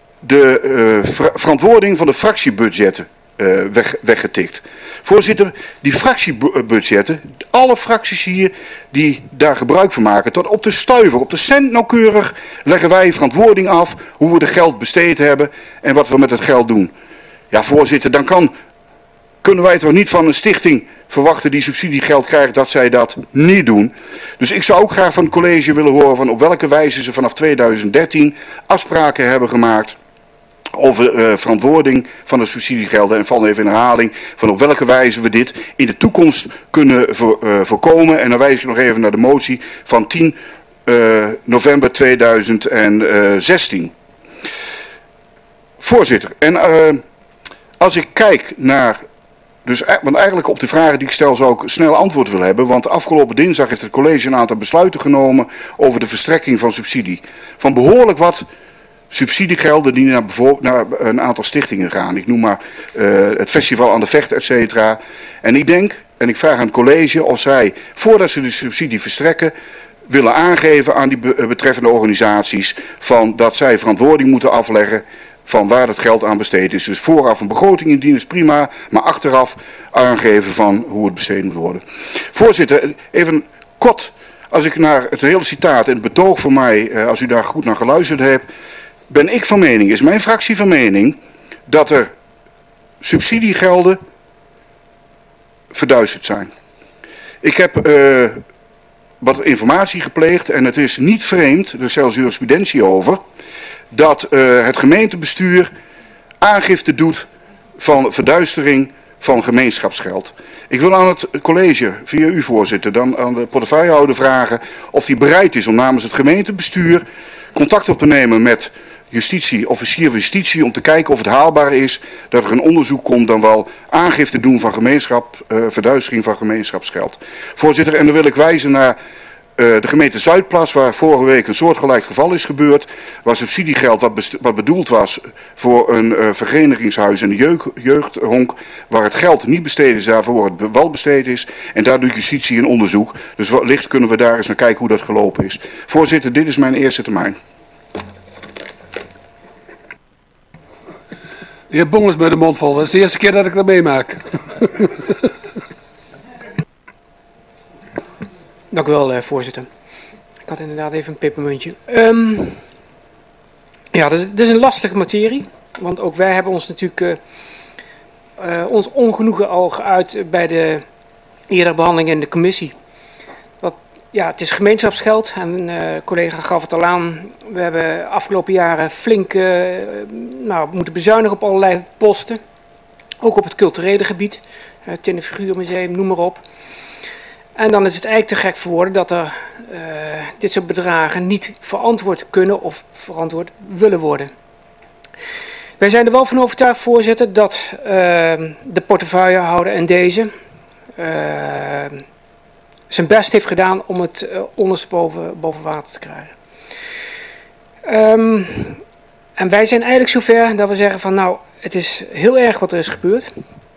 S7: de verantwoording van de fractiebudgetten weggetikt. Voorzitter, die fractiebudgetten, alle fracties hier die daar gebruik van maken, tot op de stuiver, op de cent nauwkeurig leggen wij verantwoording af hoe we de geld besteed hebben en wat we met het geld doen. Ja, voorzitter, dan kunnen wij toch niet van een stichting verwachten die subsidiegeld krijgt dat zij dat niet doen. Dus ik zou ook graag van het college willen horen van op welke wijze ze vanaf 2013 afspraken hebben gemaakt over verantwoording van de subsidiegelden. En val even in herhaling van op welke wijze we dit in de toekomst kunnen voorkomen. En dan wijs ik nog even naar de motie van 10 november 2016. Voorzitter, en als ik kijk naar, want eigenlijk op de vragen die ik stel zou ik snel antwoord willen hebben. Want afgelopen dinsdag heeft het college een aantal besluiten genomen over de verstrekking van subsidie. Van behoorlijk wat subsidiegelden die naar een aantal stichtingen gaan. Ik noem maar het Festival aan de Vecht, et cetera. En ik denk, en ik vraag aan het college of zij, voordat ze de subsidie verstrekken, willen aangeven aan die betreffende organisaties van dat zij verantwoording moeten afleggen van waar het geld aan besteed is. Dus vooraf een begroting indienen is prima, maar achteraf aangeven van hoe het besteed moet worden. Voorzitter, even kort, als ik naar het hele citaat en het betoog van mij, als u daar goed naar geluisterd hebt, ben ik van mening, is mijn fractie van mening, dat er subsidiegelden verduisterd zijn. Ik heb wat informatie gepleegd en het is niet vreemd, er is zelfs jurisprudentie over, dat het gemeentebestuur aangifte doet van verduistering van gemeenschapsgeld. Ik wil aan het college, via u voorzitter, dan aan de portefeuillehouder vragen of hij bereid is om namens het gemeentebestuur contact op te nemen met justitie, officier van justitie, om te kijken of het haalbaar is dat er een onderzoek komt dan wel aangifte doen van verduistering van gemeenschapsgeld. Voorzitter, en dan wil ik wijzen naar de gemeente Zuidplas, waar vorige week een soortgelijk geval is gebeurd, waar subsidiegeld wat bedoeld was voor een verenigingshuis en een jeugdhonk, waar het geld niet besteed is, daarvoor het wel besteed is. En daar doet justitie een onderzoek. Dus wellicht kunnen we daar eens naar kijken hoe dat gelopen is. Voorzitter, dit is mijn eerste termijn.
S3: De heer Bongers bij de mond vol. Dat is de eerste keer dat ik dat meemaak.
S2: Dank u wel, voorzitter. Ik had inderdaad even een pepermuntje. Ja, dat is een lastige materie. Want ook wij hebben ons natuurlijk ons ongenoegen al geuit bij de eerdere behandeling in de commissie. Ja, het is gemeenschapsgeld en collega gaf het al aan. We hebben afgelopen jaren flink moeten bezuinigen op allerlei posten. Ook op het culturele gebied. Tinne Figurenmuseum, noem maar op. En dan is het eigenlijk te gek voor woorden dat er dit soort bedragen niet verantwoord kunnen of verantwoord willen worden. Wij zijn er wel van overtuigd, voorzitter, dat de portefeuillehouder en deze zijn best heeft gedaan om het ondersteboven boven water te krijgen. En wij zijn eigenlijk zover dat we zeggen van nou, het is heel erg wat er is gebeurd.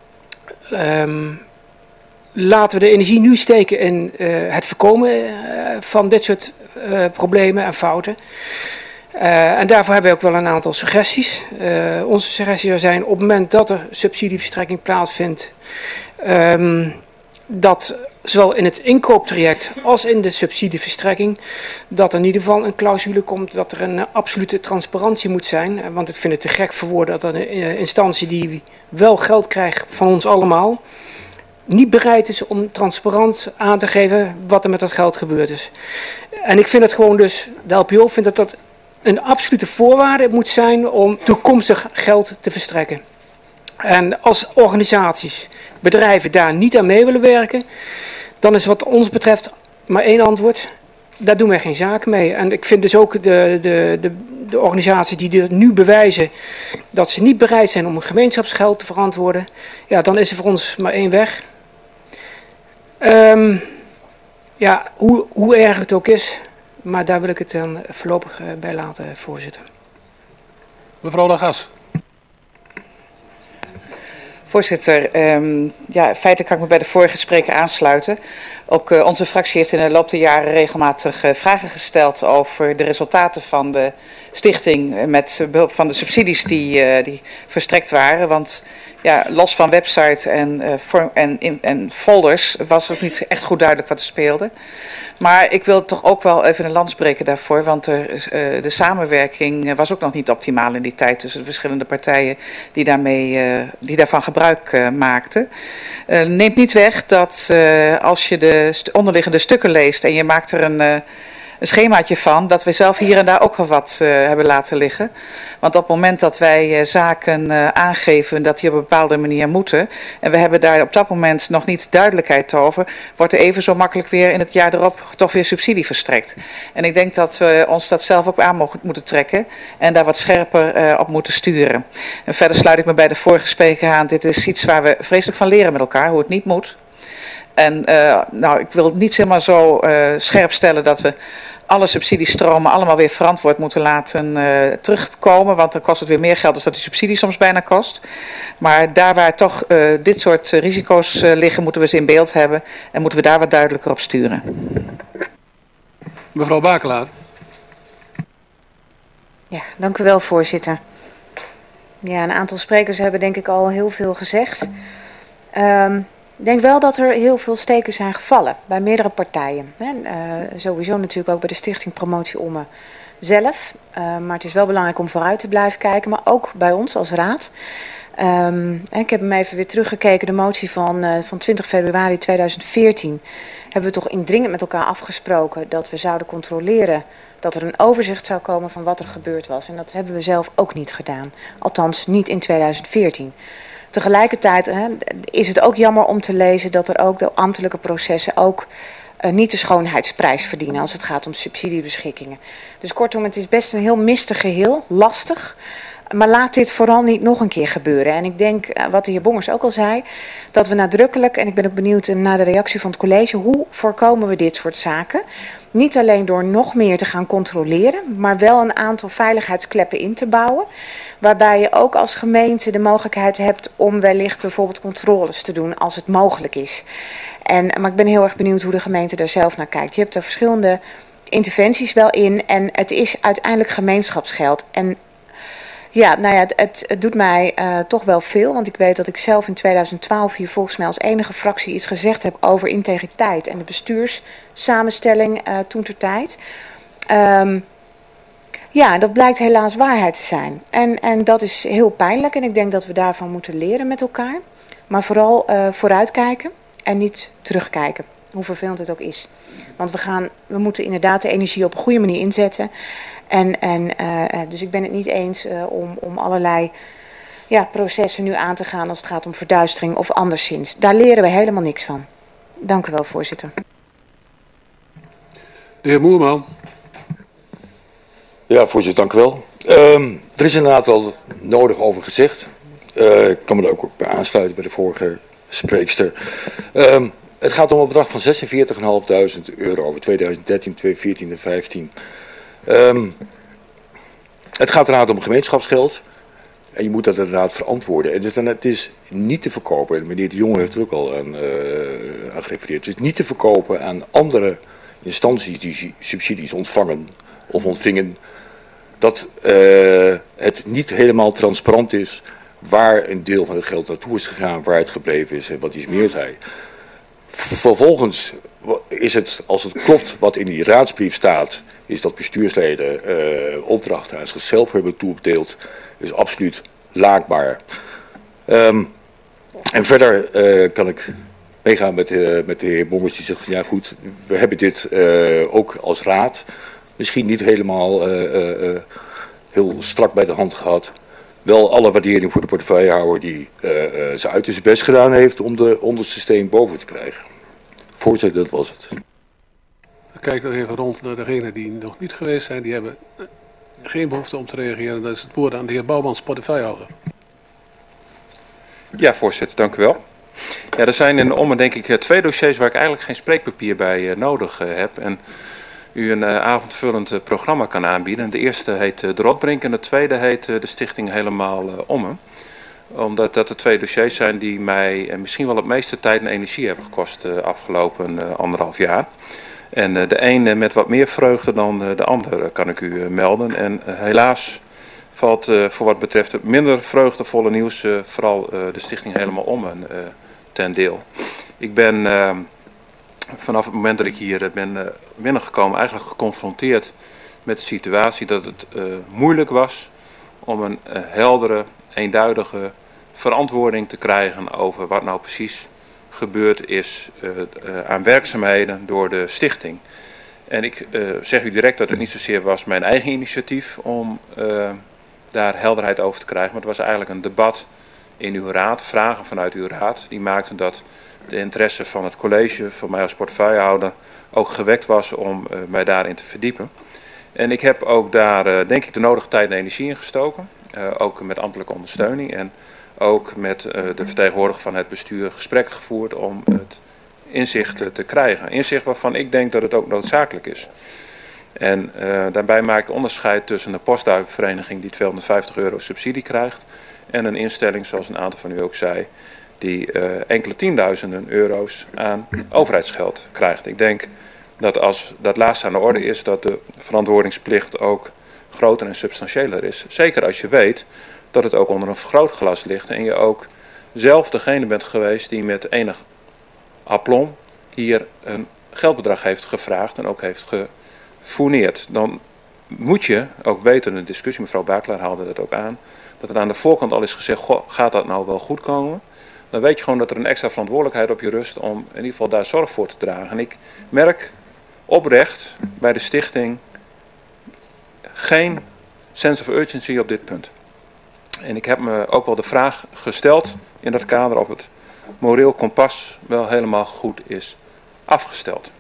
S2: Laten we de energie nu steken in het voorkomen van dit soort problemen en fouten. En daarvoor hebben we ook wel een aantal suggesties. Onze suggesties zijn op het moment dat er subsidieverstrekking plaatsvindt, dat zowel in het inkooptraject als in de subsidieverstrekking, dat er in ieder geval een clausule komt dat er een absolute transparantie moet zijn. Want ik vind het te gek voor woorden dat een instantie die wel geld krijgt van ons allemaal, niet bereid is om transparant aan te geven wat er met dat geld gebeurd is. En ik vind het gewoon dus, de LPO vindt dat dat een absolute voorwaarde moet zijn om toekomstig geld te verstrekken. En als organisaties, bedrijven daar niet aan mee willen werken, dan is wat ons betreft maar één antwoord: daar doen wij geen zaken mee. En ik vind dus ook de organisaties die er nu bewijzen dat ze niet bereid zijn om hun gemeenschapsgeld te verantwoorden, ja, dan is er voor ons maar één weg. Ja, hoe erg het ook is, maar daar wil ik het dan voorlopig bij laten, voorzitter.
S3: Mevrouw Lagas.
S10: Voorzitter, ja, in feite kan ik me bij de vorige spreker aansluiten. Ook onze fractie heeft in de loop der jaren regelmatig vragen gesteld over de resultaten van de stichting met behulp van de subsidies die verstrekt waren. Want ja, los van website en folders was ook niet echt goed duidelijk wat er speelde. Maar ik wil toch ook wel even een lans breken daarvoor, want de samenwerking was ook nog niet optimaal in die tijd tussen de verschillende partijen die daarvan gebruik maakten. Neemt niet weg dat als je de onderliggende stukken leest en je maakt er een schemaatje van, dat we zelf hier en daar ook wel wat hebben laten liggen. Want op het moment dat wij zaken aangeven dat die op een bepaalde manier moeten, en we hebben daar op dat moment nog niet duidelijkheid over, wordt er even zo makkelijk weer in het jaar erop toch weer subsidie verstrekt. En ik denk dat we ons dat zelf ook aan moeten trekken en daar wat scherper op moeten sturen. En verder sluit ik me bij de vorige spreker aan. Dit is iets waar we vreselijk van leren met elkaar, hoe het niet moet. En nou, ik wil het niet helemaal zo scherp stellen dat we alle subsidiestromen allemaal weer verantwoord moeten laten terugkomen. Want dan kost het weer meer geld dan dat die subsidie soms bijna kost. Maar daar waar toch dit soort risico's liggen, moeten we ze in beeld hebben. En moeten we daar wat duidelijker op sturen.
S3: Mevrouw Bakelaar.
S11: Ja, dank u wel, voorzitter. Ja, een aantal sprekers hebben denk ik al heel veel gezegd. Ik denk wel dat er heel veel steken zijn gevallen bij meerdere partijen. Sowieso natuurlijk ook bij de Stichting Promotie Ommen zelf. Maar het is wel belangrijk om vooruit te blijven kijken, maar ook bij ons als raad. Ik heb hem even weer teruggekeken, de motie van 20 februari 2014. Hebben we toch indringend met elkaar afgesproken dat we zouden controleren dat er een overzicht zou komen van wat er gebeurd was. En dat hebben we zelf ook niet gedaan. Althans niet in 2014. Tegelijkertijd is het ook jammer om te lezen dat er ook de ambtelijke processen ook niet de schoonheidsprijs verdienen als het gaat om subsidiebeschikkingen. Dus kortom, het is best een heel mistig geheel, lastig. Maar laat dit vooral niet nog een keer gebeuren. En ik denk, wat de heer Bongers ook al zei, dat we nadrukkelijk, en ik ben ook benieuwd naar de reactie van het college, hoe voorkomen we dit soort zaken? Niet alleen door nog meer te gaan controleren, maar wel een aantal veiligheidskleppen in te bouwen. Waarbij je ook als gemeente de mogelijkheid hebt om wellicht bijvoorbeeld controles te doen als het mogelijk is. Maar ik ben heel erg benieuwd hoe de gemeente daar zelf naar kijkt. Je hebt er verschillende interventies wel in en het is uiteindelijk gemeenschapsgeld. En ja, nou ja, het doet mij toch wel veel, want ik weet dat ik zelf in 2012 hier volgens mij als enige fractie iets gezegd heb over integriteit en de bestuurssamenstelling toentertijd. Ja, dat blijkt helaas waarheid te zijn. En dat is heel pijnlijk en ik denk dat we daarvan moeten leren met elkaar. Maar vooral vooruitkijken en niet terugkijken, hoe vervelend het ook is. Want we moeten inderdaad de energie op een goede manier inzetten. Dus ik ben het niet eens om allerlei processen nu aan te gaan als het gaat om verduistering of anderszins. Daar leren we helemaal niks van. Dank u wel, voorzitter.
S3: De heer Moerman.
S9: Ja, voorzitter, dank u wel. Er is inderdaad al nodig over gezegd. Ik kan me er ook bij aansluiten bij de vorige spreekster. Het gaat om een bedrag van €46.500 over 2013, 2014 en 2015. Het gaat inderdaad om gemeenschapsgeld. En je moet dat inderdaad verantwoorden. En het is niet te verkopen, en meneer De Jonge heeft er ook al aan gerefereerd. Het is niet te verkopen aan andere instanties die subsidies ontvangen of ontvingen. Dat het niet helemaal transparant is waar een deel van het geld naartoe is gegaan, waar het gebleven is en wat is meerderheid. Vervolgens is het, als het klopt wat in die raadsbrief staat, is dat bestuursleden opdrachten aan zichzelf hebben toebedeeld, is absoluut laakbaar. En verder kan ik meegaan met de heer Bongers die zegt van ja goed, we hebben dit ook als raad misschien niet helemaal heel strak bij de hand gehad. Wel alle waardering voor de portefeuillehouder die zijn uiterste best gedaan heeft om de onderste steen boven te krijgen. Voorzitter, dat was het.
S3: Dan kijk ik nog even rond naar degenen die nog niet geweest zijn. Die hebben geen behoefte om te reageren. Dat is het woord aan de heer Bouwmans, portefeuillehouder.
S1: Ja, voorzitter, dank u wel. Ja, er zijn in de Ommen denk ik 2 dossiers waar ik eigenlijk geen spreekpapier bij nodig heb. En u een avondvullend programma kan aanbieden. De eerste heet de Rotbrink en de tweede heet de Stichting Helemaal Ommen. Omdat dat de 2 dossiers zijn die mij misschien wel het meeste tijd en energie hebben gekost de afgelopen 1,5 jaar. En de een met wat meer vreugde dan de ander kan ik u melden. En helaas valt voor wat betreft het minder vreugdevolle nieuws vooral de Stichting Helemaal Ommen ten deel. Ik ben vanaf het moment dat ik hier ben binnengekomen eigenlijk geconfronteerd met de situatie dat het moeilijk was om een heldere, eenduidige verantwoording te krijgen over wat nou precies gebeurd is aan werkzaamheden door de stichting. En ik zeg u direct dat het niet zozeer was mijn eigen initiatief om daar helderheid over te krijgen, maar het was eigenlijk een debat in uw raad, vragen vanuit uw raad, die maakten dat de interesse van het college, van mij als portefeuillehouder, ook gewekt was om mij daarin te verdiepen. En ik heb ook daar denk ik de nodige tijd en energie in gestoken, ook met ambtelijke ondersteuning en ook met de vertegenwoordiger van het bestuur gesprekken gevoerd om het inzicht te krijgen. Inzicht waarvan ik denk dat het ook noodzakelijk is. En daarbij maak ik onderscheid tussen een postduivenvereniging die €250 subsidie krijgt en een instelling, zoals een aantal van u ook zei, die enkele tienduizenden euro's aan overheidsgeld krijgt. Ik denk dat als dat laatste aan de orde is, dat de verantwoordingsplicht ook groter en substantiëler is. Zeker als je weet dat het ook onder een vergrootglas ligt en je ook zelf degene bent geweest die met enig aplomb hier een geldbedrag heeft gevraagd en ook heeft gefourneerd. Dan moet je ook weten, in de discussie, mevrouw Bakelaar haalde dat ook aan, dat er aan de voorkant al is gezegd, goh, gaat dat nou wel goed komen? Dan weet je gewoon dat er een extra verantwoordelijkheid op je rust om in ieder geval daar zorg voor te dragen. En ik merk oprecht bij de stichting geen sense of urgency op dit punt. En ik heb me ook wel de vraag gesteld in dat kader of het moreel kompas wel helemaal goed is afgesteld.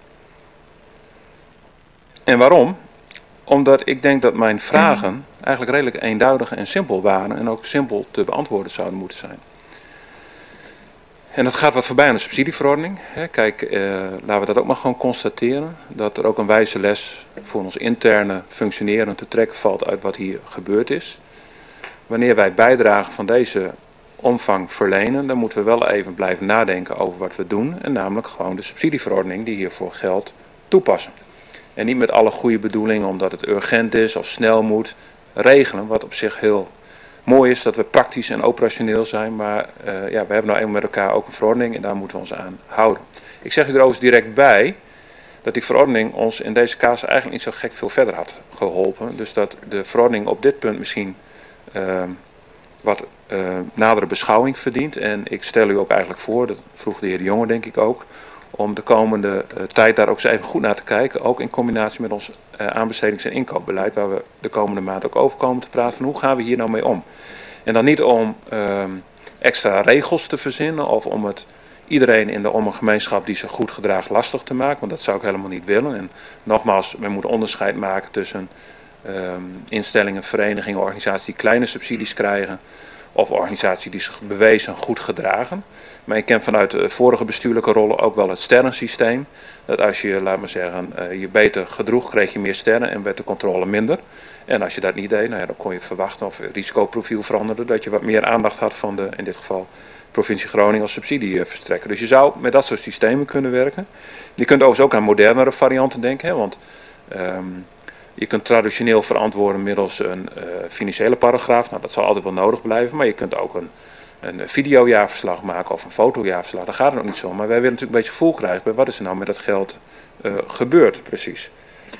S1: En waarom? Omdat ik denk dat mijn vragen eigenlijk redelijk eenduidig en simpel waren en ook simpel te beantwoorden zouden moeten zijn. En dat gaat wat voorbij aan de subsidieverordening. Kijk, laten we dat ook maar gewoon constateren. Dat er ook een wijze les voor ons interne functioneren te trekken valt uit wat hier gebeurd is. Wanneer wij bijdragen van deze omvang verlenen, dan moeten we wel even blijven nadenken over wat we doen. En namelijk gewoon de subsidieverordening die hiervoor geldt toepassen. En niet met alle goede bedoelingen omdat het urgent is of snel moet regelen. Wat op zich heel mooi is dat we praktisch en operationeel zijn. Maar ja, we hebben nou eenmaal met elkaar ook een verordening en daar moeten we ons aan houden. Ik zeg u er overigens direct bij dat die verordening ons in deze casus eigenlijk niet zo gek veel verder had geholpen. Dus dat de verordening op dit punt misschien wat nadere beschouwing verdient. En ik stel u ook eigenlijk voor, dat vroeg de heer De Jonge denk ik ook, om de komende tijd daar ook eens even goed naar te kijken. Ook in combinatie met ons aanbestedings- en inkoopbeleid, waar we de komende maand ook over komen te praten van hoe gaan we hier nou mee om. En dan niet om extra regels te verzinnen of om het iedereen in de omgemeenschap die zich goed gedraagt lastig te maken, want dat zou ik helemaal niet willen. En nogmaals, we moeten onderscheid maken tussen instellingen, verenigingen, organisaties die kleine subsidies krijgen, of organisatie die zich bewezen goed gedragen. Maar ik ken vanuit de vorige bestuurlijke rollen ook wel het sterrensysteem. Dat als je, laat maar zeggen, je beter gedroeg, kreeg je meer sterren en werd de controle minder. En als je dat niet deed, nou ja, dan kon je verwachten of het risicoprofiel veranderde, dat je wat meer aandacht had van de, in dit geval, provincie Groningen als subsidieverstrekker. Dus je zou met dat soort systemen kunnen werken. Je kunt overigens ook aan modernere varianten denken, hè, want je kunt traditioneel verantwoorden middels een financiële paragraaf. Nou, dat zal altijd wel nodig blijven, maar je kunt ook een videojaarverslag maken of een fotojaarverslag. Daar gaat het nog niet zo om. Maar wij willen natuurlijk een beetje gevoel krijgen bij wat is er nou met dat geld gebeurd precies.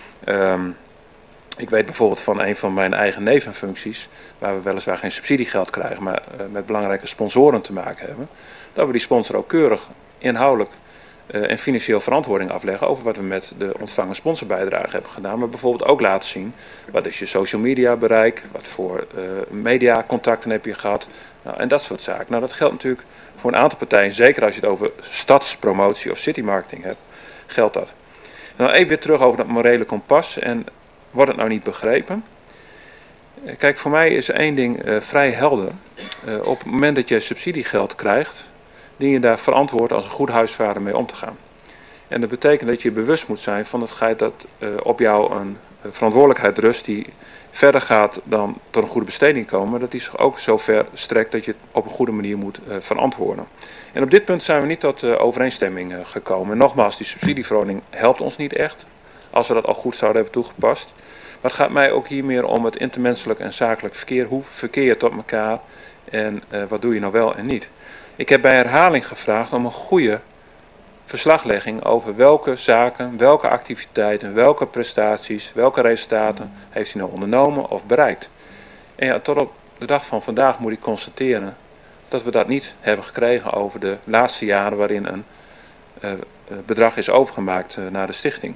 S1: Ik weet bijvoorbeeld van een van mijn eigen nevenfuncties, waar we weliswaar geen subsidiegeld krijgen, maar met belangrijke sponsoren te maken hebben, dat we die sponsor ook keurig inhoudelijk en financieel verantwoording afleggen over wat we met de ontvangen sponsorbijdrage hebben gedaan. Maar bijvoorbeeld ook laten zien, wat is je social media bereik, wat voor mediacontacten heb je gehad, nou, en dat soort zaken. Nou, dat geldt natuurlijk voor een aantal partijen, zeker als je het over stadspromotie of citymarketing hebt, geldt dat. En dan even weer terug over dat morele kompas en wordt het nou niet begrepen? Kijk, voor mij is één ding vrij helder. Op het moment dat je subsidiegeld krijgt, dien je daar verantwoord als een goed huisvader mee om te gaan. En dat betekent dat je bewust moet zijn van het feit dat op jou een verantwoordelijkheid rust die verder gaat dan tot een goede besteding komen, maar dat die zich ook zo ver strekt dat je het op een goede manier moet verantwoorden. En op dit punt zijn we niet tot overeenstemming gekomen. En nogmaals, die subsidieverordening helpt ons niet echt, als we dat al goed zouden hebben toegepast. Maar het gaat mij ook hier meer om het intermenselijk en zakelijk verkeer. Hoe verkeer je tot elkaar en wat doe je nou wel en niet? Ik heb bij herhaling gevraagd om een goede verslaglegging over welke zaken, welke activiteiten, welke prestaties, welke resultaten heeft hij nou ondernomen of bereikt. En ja, tot op de dag van vandaag moet ik constateren dat we dat niet hebben gekregen over de laatste jaren waarin een bedrag is overgemaakt naar de stichting.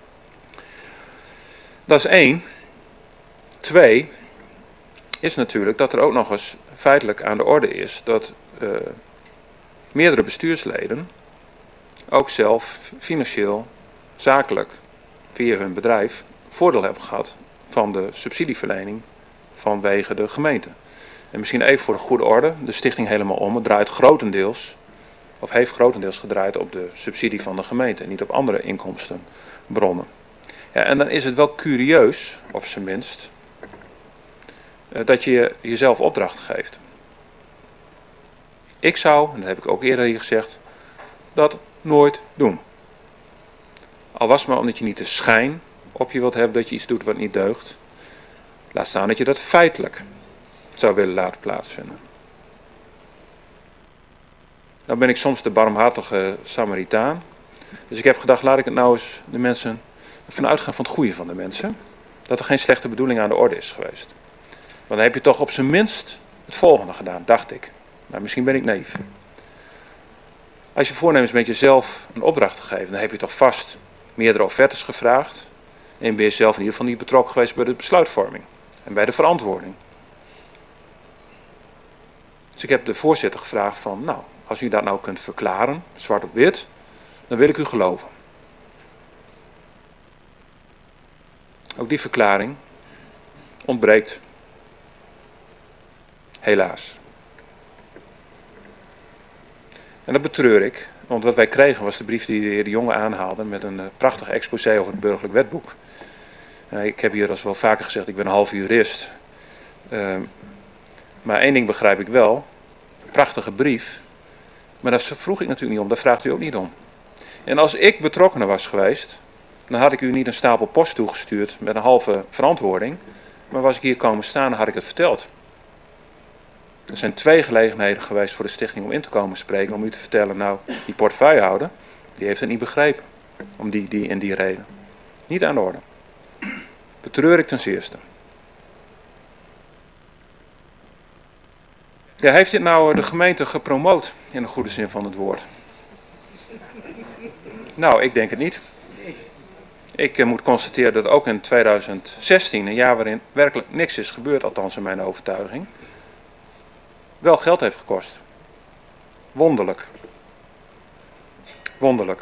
S1: Dat is 1. 2 is natuurlijk dat er ook nog eens feitelijk aan de orde is dat meerdere bestuursleden ook zelf financieel, zakelijk, via hun bedrijf, voordeel hebben gehad van de subsidieverlening vanwege de gemeente. En misschien even voor de goede orde, de stichting Helemaal Om, het draait grotendeels, of heeft grotendeels gedraaid op de subsidie van de gemeente en niet op andere inkomstenbronnen. Ja, en dan is het wel curieus, op zijn minst, dat je jezelf opdrachten geeft. Ik zou, en dat heb ik ook eerder hier gezegd, dat nooit doen. Al was het maar omdat je niet de schijn op je wilt hebben dat je iets doet wat niet deugt. Laat staan dat je dat feitelijk zou willen laten plaatsvinden. Dan ben ik soms de barmhartige Samaritaan. Dus ik heb gedacht, laat ik het nou eens de mensen vanuit gaan van het goede van de mensen. Dat er geen slechte bedoeling aan de orde is geweest. Maar dan heb je toch op zijn minst het volgende gedaan, dacht ik. Maar misschien ben ik naïef. Als je voornemens met jezelf een opdracht te geven, dan heb je toch vast meerdere offertes gevraagd. En ben je zelf in ieder geval niet betrokken geweest bij de besluitvorming. En bij de verantwoording. Dus ik heb de voorzitter gevraagd van, nou, als u dat nou kunt verklaren, zwart op wit, dan wil ik u geloven. Ook die verklaring ontbreekt. Helaas. En dat betreur ik, want wat wij kregen was de brief die de heer De Jonge aanhaalde met een prachtig exposé over het burgerlijk wetboek. Ik heb hier als wel vaker gezegd, ik ben een half jurist. Maar één ding begrijp ik wel, een prachtige brief, maar daar vroeg ik natuurlijk niet om, daar vraagt u ook niet om. En als ik betrokkener was geweest, dan had ik u niet een stapel post toegestuurd met een halve verantwoording, maar was ik hier komen staan, dan had ik het verteld. Er zijn 2 gelegenheden geweest voor de stichting om in te komen spreken, om u te vertellen, nou, die portefeuillehouder, die heeft het niet begrepen, om die en die reden. Niet aan de orde. Betreur ik ten zeerste. Ja, heeft dit nou de gemeente gepromoot in de goede zin van het woord? Nou, ik denk het niet. Ik moet constateren dat ook in 2016, een jaar waarin werkelijk niks is gebeurd, althans in mijn overtuiging, wel geld heeft gekost. Wonderlijk. Wonderlijk.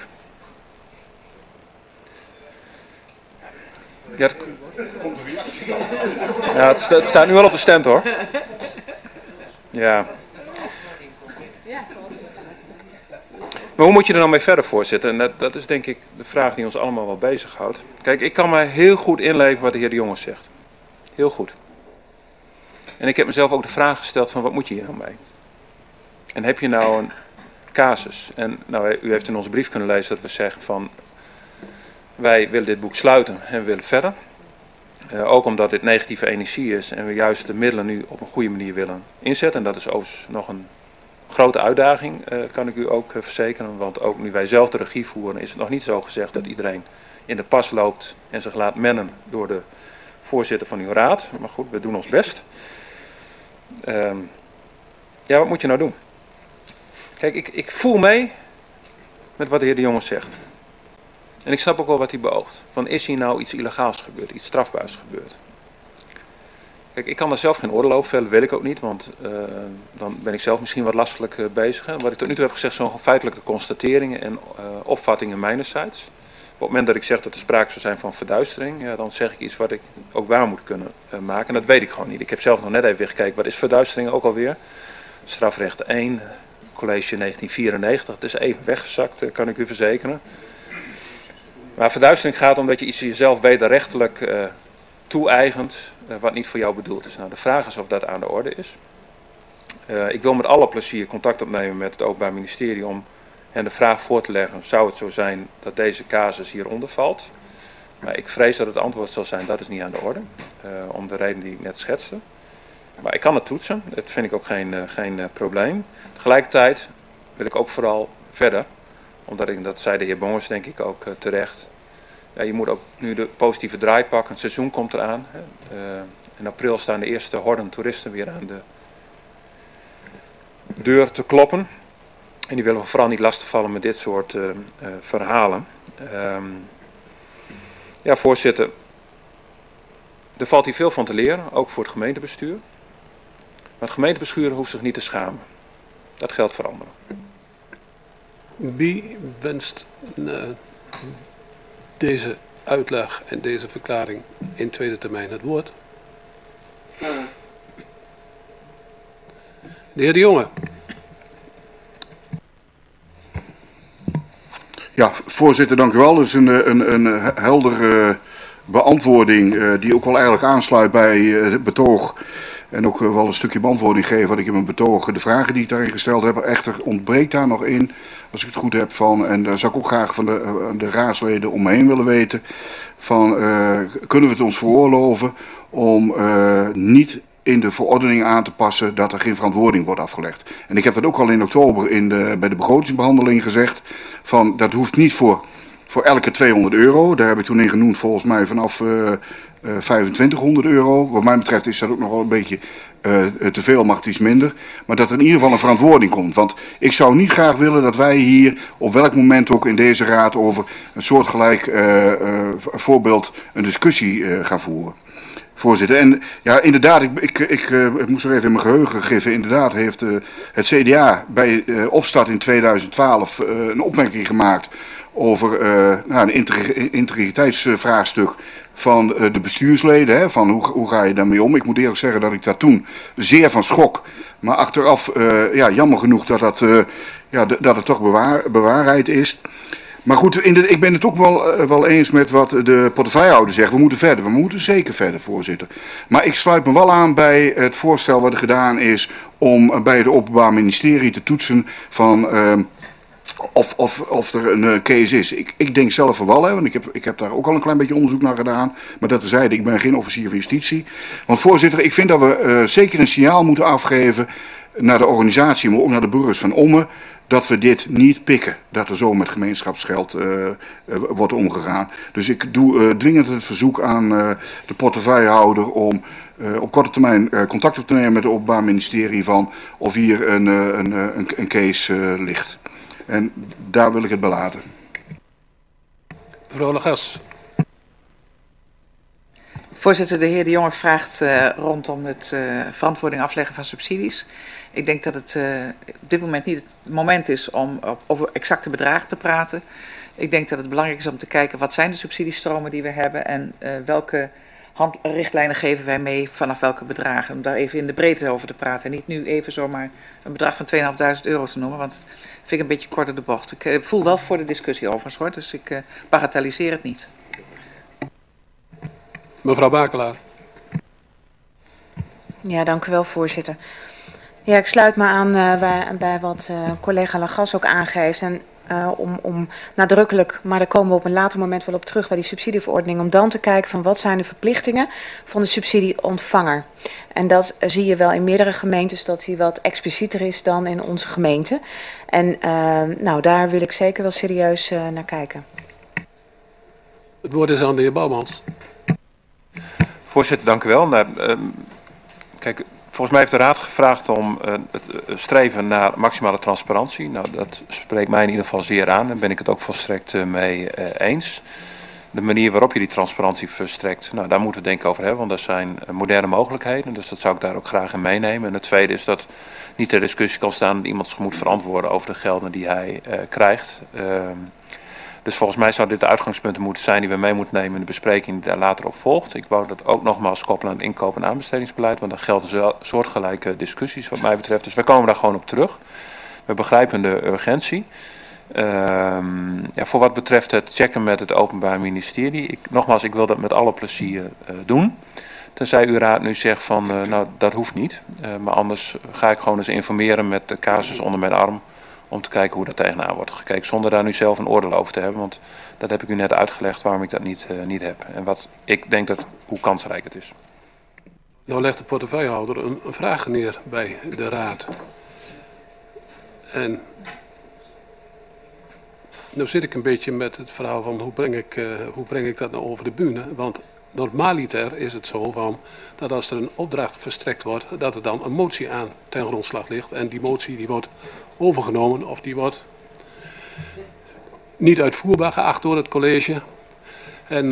S1: Ja, het staat nu wel op de stand hoor. Ja. Maar hoe moet je er nou mee verder, voorzitter? En dat is denk ik de vraag die ons allemaal wel bezighoudt. Kijk, ik kan me heel goed inleven wat de heer De Jonge zegt. Heel goed. En ik heb mezelf ook de vraag gesteld van wat moet je hier nou mee? En heb je nou een casus? En nou, u heeft in onze brief kunnen lezen dat we zeggen van wij willen dit boek sluiten en we willen verder. Ook omdat dit negatieve energie is en we juist de middelen nu op een goede manier willen inzetten. En dat is overigens nog een grote uitdaging, kan ik u ook verzekeren. Want ook nu wij zelf de regie voeren is het nog niet zo gezegd dat iedereen in de pas loopt en zich laat mennen door de voorzitter van uw raad. Maar goed, we doen ons best. Ja, wat moet je nou doen? Kijk, ik voel mee met wat de heer De Jonge zegt. En ik snap ook wel wat hij beoogt. Van is hier nou iets illegaals gebeurd, iets strafbaars gebeurd? Kijk, ik kan daar zelf geen oordeel over vellen, wil ik ook niet, want dan ben ik zelf misschien wat lastelijk bezig. Hè. Wat ik tot nu toe heb gezegd zijn gewoon feitelijke constateringen en opvattingen mijnerzijds. Op het moment dat ik zeg dat er sprake zou zijn van verduistering, ja, dan zeg ik iets wat ik ook waar moet kunnen maken. En dat weet ik gewoon niet. Ik heb zelf nog net even weer gekeken, wat is verduistering ook alweer? Strafrecht 1, college 1994, het is even weggezakt, kan ik u verzekeren. Maar verduistering gaat om dat je iets jezelf wederrechtelijk toe-eigent wat niet voor jou bedoeld is. Nou, de vraag is of dat aan de orde is. Ik wil met alle plezier contact opnemen met het Openbaar Ministerie om hen de vraag voor te leggen, zou het zo zijn dat deze casus hieronder valt? Maar ik vrees dat het antwoord zal zijn, dat is niet aan de orde, om de reden die ik net schetste. Maar ik kan het toetsen, dat vind ik ook geen probleem. Tegelijkertijd wil ik ook vooral verder, omdat dat zei de heer Bongers denk ik ook terecht. Ja, je moet ook nu de positieve draai pakken, het seizoen komt eraan. In april staan de eerste horden toeristen weer aan de deur te kloppen. En die willen we vooral niet lastigvallen met dit soort verhalen. Ja, voorzitter, er valt hier veel van te leren, ook voor het gemeentebestuur. Maar het gemeentebestuur hoeft zich niet te schamen. Dat geldt voor anderen.
S3: Wie wenst deze uitleg en deze verklaring in tweede termijn het woord? De heer De Jonge.
S7: Ja, voorzitter, dank u wel. Het is een heldere beantwoording die ook wel eigenlijk aansluit bij het betoog. En ook wel een stukje beantwoording geven wat ik in mijn betoog, de vragen die ik daarin gesteld heb. Echter ontbreekt daar nog in, als ik het goed heb, van, en daar zou ik ook graag van de raadsleden om me heen willen weten, van kunnen we het ons veroorloven om niet in de verordening aan te passen dat er geen verantwoording wordt afgelegd. En ik heb dat ook al in oktober bij de begrotingsbehandeling gezegd, van dat hoeft niet voor elke €200. Daar heb ik toen in genoemd volgens mij vanaf 2500 euro. Wat mij betreft is dat ook nog wel een beetje te veel, mag het iets minder. Maar dat er in ieder geval een verantwoording komt. Want ik zou niet graag willen dat wij hier op welk moment ook in deze raad over een soortgelijk voorbeeld een discussie gaan voeren. Voorzitter, en ja, inderdaad, ik moest er even in mijn geheugen giffen. Inderdaad heeft het CDA bij opstart in 2012 een opmerking gemaakt over een integriteitsvraagstuk van de bestuursleden. Hè, van hoe ga je daarmee om? Ik moet eerlijk zeggen dat ik daar toen zeer van schrok. Maar achteraf, jammer genoeg dat het toch bewaarheid is. Maar goed, ik ben het ook wel eens met wat de portefeuillehouder zegt. We moeten verder. We moeten zeker verder, voorzitter. Maar ik sluit me wel aan bij het voorstel wat er gedaan is om bij het Openbaar Ministerie te toetsen van of er een case is. Ik denk zelf wel, hè, want ik heb daar ook al een klein beetje onderzoek naar gedaan. Maar dat terzijde, ik ben geen officier van justitie. Want voorzitter, ik vind dat we zeker een signaal moeten afgeven naar de organisatie, maar ook naar de burgers van Ommen, dat we dit niet pikken, dat er zo met gemeenschapsgeld wordt omgegaan. Dus ik doe dwingend het verzoek aan de portefeuillehouder om op korte termijn contact op te nemen met het Openbaar Ministerie van of hier een case ligt. En daar wil ik het bij laten.
S3: Mevrouw Lagas.
S10: Voorzitter, de heer De Jonge vraagt rondom het verantwoording afleggen van subsidies. Ik denk dat het op dit moment niet het moment is om over exacte bedragen te praten. Ik denk dat het belangrijk is om te kijken wat zijn de subsidiestromen die we hebben en welke richtlijnen geven wij mee vanaf welke bedragen. Om daar even in de breedte over te praten. En niet nu even zomaar een bedrag van 2.500 euro te noemen. Want dat vind ik een beetje kort door de bocht. Ik voel wel voor de discussie overigens hoor. Dus ik bagatelliseer het niet.
S3: Mevrouw Bakelaar.
S11: Ja, dank u wel, voorzitter. Ja, ik sluit me aan bij wat collega Lagas ook aangeeft. En om nadrukkelijk, maar daar komen we op een later moment wel op terug bij die subsidieverordening, om dan te kijken van wat zijn de verplichtingen van de subsidieontvanger. En dat zie je wel in meerdere gemeentes, dat die wat explicieter is dan in onze gemeente. En nou, daar wil ik zeker wel serieus naar kijken.
S3: Het woord is aan de heer Bouwmans.
S1: Voorzitter, dank u wel. Kijk, volgens mij heeft de Raad gevraagd om het streven naar maximale transparantie. Nou, dat spreekt mij in ieder geval zeer aan. Daar ben ik het ook volstrekt mee eens. De manier waarop je die transparantie verstrekt, nou, daar moeten we het denk ik over hebben. Want er zijn moderne mogelijkheden, dus dat zou ik daar ook graag in meenemen. En het tweede is dat niet ter discussie kan staan dat iemand zich moet verantwoorden over de gelden die hij krijgt. Dus volgens mij zouden dit de uitgangspunten moeten zijn die we mee moeten nemen in de bespreking die daar later op volgt. Ik wou dat ook nogmaals koppelen aan het inkoop- en aanbestedingsbeleid, want dan gelden soortgelijke discussies wat mij betreft. Dus wij komen daar gewoon op terug. We begrijpen de urgentie. Ja, voor wat betreft het checken met het Openbaar Ministerie, nogmaals, ik wil dat met alle plezier doen. Tenzij uw raad nu zegt van, nou dat hoeft niet. Maar anders ga ik gewoon eens informeren met de casus onder mijn arm, om te kijken hoe dat tegenaan wordt gekeken, zonder daar nu zelf een oordeel over te hebben. Want dat heb ik u net uitgelegd waarom ik dat niet heb. En wat ik denk dat hoe kansrijk het is.
S3: Nou legt de portefeuillehouder een vraag neer bij de raad. En nou zit ik een beetje met het verhaal van hoe breng ik dat nou over de bühne. Want normaliter is het zo van dat als er een opdracht verstrekt wordt, dat er dan een motie aan ten grondslag ligt. En die motie die wordt overgenomen of die wordt niet uitvoerbaar geacht door het college. En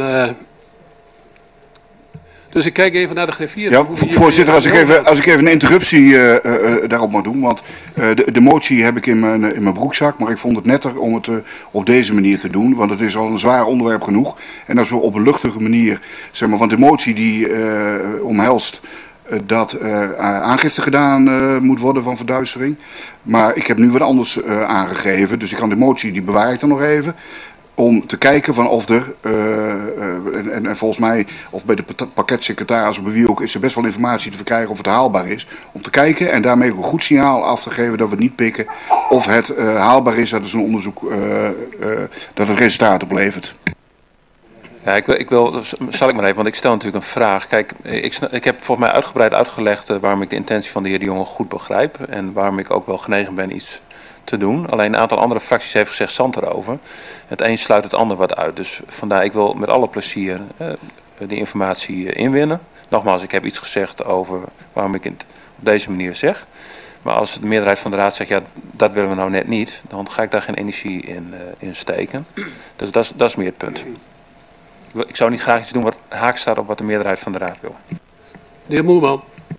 S3: dus ik kijk even naar de griffier.
S7: Ja, voorzitter, als ik even een interruptie daarop mag doen. Want de motie heb ik in mijn broekzak. Maar ik vond het netter om het op deze manier te doen. Want het is al een zwaar onderwerp genoeg. En als we op een luchtige manier, zeg maar, want de motie die omhelst dat aangifte gedaan moet worden van verduistering. Maar ik heb nu wat anders aangegeven. Dus ik kan de motie, die bewaar ik dan nog even. Om te kijken van of er, en volgens mij, of bij de pakketsecretaris of bij wie ook, is er best wel informatie te verkrijgen of het haalbaar is. Om te kijken en daarmee ook een goed signaal af te geven dat we het niet pikken of het haalbaar is. Dat is een onderzoek dat het resultaat oplevert.
S1: Ja, zal ik maar even, want ik stel natuurlijk een vraag. Kijk, ik heb volgens mij uitgebreid uitgelegd waarom ik de intentie van de heer De Jonge goed begrijp. En waarom ik ook wel genegen ben iets te doen. Alleen een aantal andere fracties heeft gezegd zand erover. Het een sluit het ander wat uit. Dus vandaar, ik wil met alle plezier die informatie inwinnen. Nogmaals, ik heb iets gezegd over waarom ik het op deze manier zeg. Maar als de meerderheid van de raad zegt, ja, dat willen we nou net niet, dan ga ik daar geen energie in steken. Dus dat is meer het punt. Ik zou niet graag iets doen wat haak staat op wat de meerderheid van de raad wil.
S3: De heer Moerman.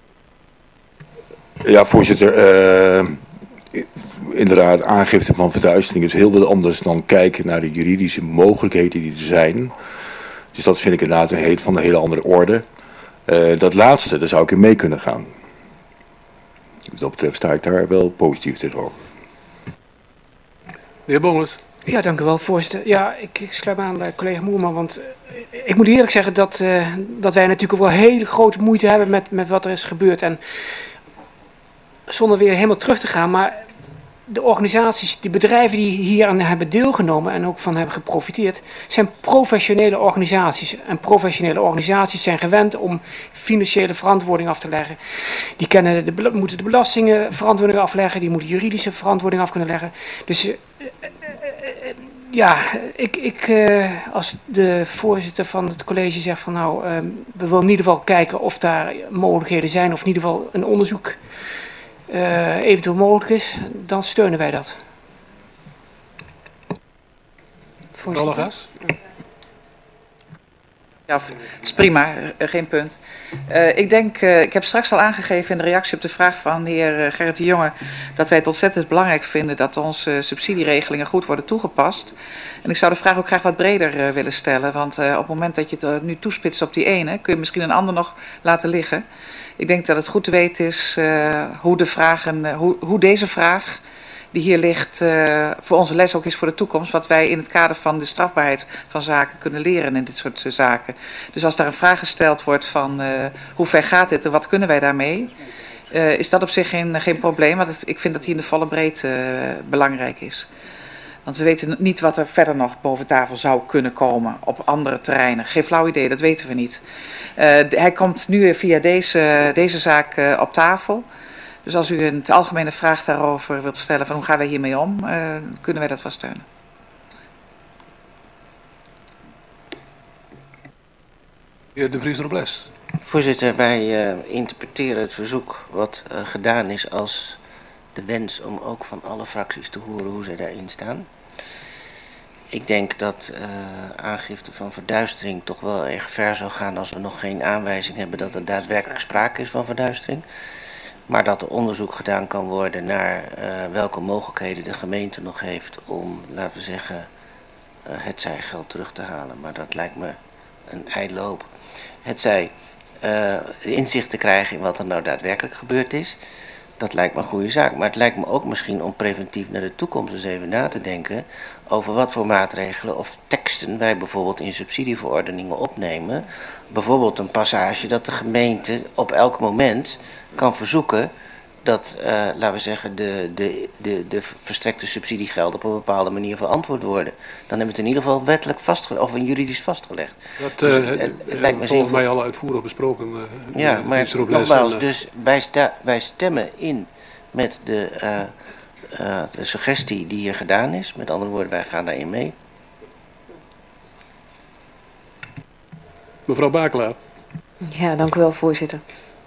S9: Ja, voorzitter. Inderdaad, aangifte van verduistering is heel wat anders dan kijken naar de juridische mogelijkheden die er zijn. Dus dat vind ik inderdaad van een hele andere orde. Dat laatste, daar zou ik in mee kunnen gaan. Wat dat betreft sta ik daar wel positief tegenover.
S3: De heer Bonges.
S2: Ja, dank u wel, voorzitter. Ja, ik sluit me aan bij collega Moerman, want ik moet eerlijk zeggen dat wij natuurlijk ook wel hele grote moeite hebben met wat er is gebeurd. En zonder weer helemaal terug te gaan, maar de organisaties, de bedrijven die hier aan hebben deelgenomen en ook van hebben geprofiteerd, zijn professionele organisaties. En professionele organisaties zijn gewend om financiële verantwoording af te leggen. Die moeten de belastingen verantwoording afleggen, die moeten juridische verantwoording af kunnen leggen. Dus ja, als de voorzitter van het college zegt van nou, we willen in ieder geval kijken of daar mogelijkheden zijn of in ieder geval een onderzoek eventueel mogelijk is, dan steunen wij dat.
S3: Rollegas.
S10: Ja, is prima, geen punt. Ik denk, ik heb straks al aangegeven in de reactie op de vraag van de heer Gerrit de Jonge dat wij het ontzettend belangrijk vinden dat onze subsidieregelingen goed worden toegepast. En ik zou de vraag ook graag wat breder willen stellen, want op het moment dat je het nu toespitst op die ene, kun je misschien een ander nog laten liggen. Ik denk dat het goed te weten is hoe deze vraag die hier ligt voor onze les ook is voor de toekomst, wat wij in het kader van de strafbaarheid van zaken kunnen leren in dit soort zaken. Dus als daar een vraag gesteld wordt van hoe ver gaat dit en wat kunnen wij daarmee, is dat op zich geen probleem, want ik vind dat hier in de volle breedte belangrijk is. Want we weten niet wat er verder nog boven tafel zou kunnen komen op andere terreinen. Geen flauw idee, dat weten we niet. Hij komt nu via deze zaak op tafel. Dus als u een algemene vraag daarover wilt stellen van hoe gaan wij hiermee om, kunnen wij dat wel steunen.
S3: Heer De Vries Robles.
S8: Voorzitter, wij interpreteren het verzoek wat gedaan is als de wens om ook van alle fracties te horen hoe zij daarin staan. Ik denk dat aangifte van verduistering toch wel erg ver zou gaan als we nog geen aanwijzing hebben dat er daadwerkelijk sprake is van verduistering. Maar dat er onderzoek gedaan kan worden naar welke mogelijkheden de gemeente nog heeft om, laten we zeggen, hetzij geld terug te halen. Maar dat lijkt me een ijdele hoop. Hetzij inzicht te krijgen in wat er nou daadwerkelijk gebeurd is. Dat lijkt me een goede zaak. Maar het lijkt me ook misschien om preventief naar de toekomst eens even na te denken over wat voor maatregelen of teksten wij bijvoorbeeld in subsidieverordeningen opnemen. Bijvoorbeeld een passage dat de gemeente op elk moment kan verzoeken dat, laten we zeggen, de verstrekte subsidiegelden op een bepaalde manier verantwoord worden. Dan hebben we het in ieder geval wettelijk vastgelegd, of juridisch vastgelegd.
S3: Dat
S8: dus het lijkt me
S3: volgens mij al uitvoerig besproken.
S8: Ja, maar nogmaals, dus wij stemmen in met de suggestie die hier gedaan is. Met andere woorden, wij gaan daarin mee.
S3: Mevrouw Bakelaar.
S11: Ja, dank u wel, voorzitter.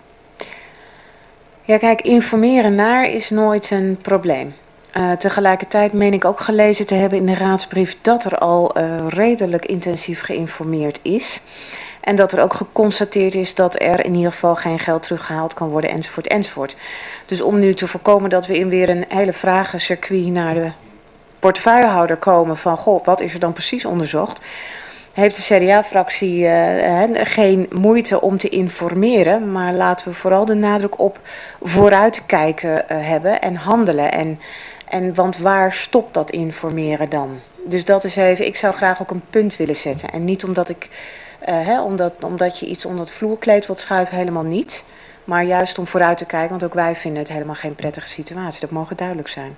S11: Ja, kijk, informeren naar is nooit een probleem. Tegelijkertijd meen ik ook gelezen te hebben in de raadsbrief dat er al redelijk intensief geïnformeerd is. En dat er ook geconstateerd is dat er in ieder geval geen geld teruggehaald kan worden, enzovoort, enzovoort. Dus om nu te voorkomen dat we in weer een hele vragencircuit naar de portefeuillehouder komen van, goh, wat is er dan precies onderzocht? Heeft de CDA-fractie geen moeite om te informeren, maar laten we vooral de nadruk op vooruitkijken hebben en handelen. Want waar stopt dat informeren dan? Dus dat is even, ik zou graag ook een punt willen zetten. En niet omdat omdat je iets onder het vloerkleed wilt schuiven, helemaal niet. Maar juist om vooruit te kijken, want ook wij vinden het helemaal geen prettige situatie. Dat mogen duidelijk zijn.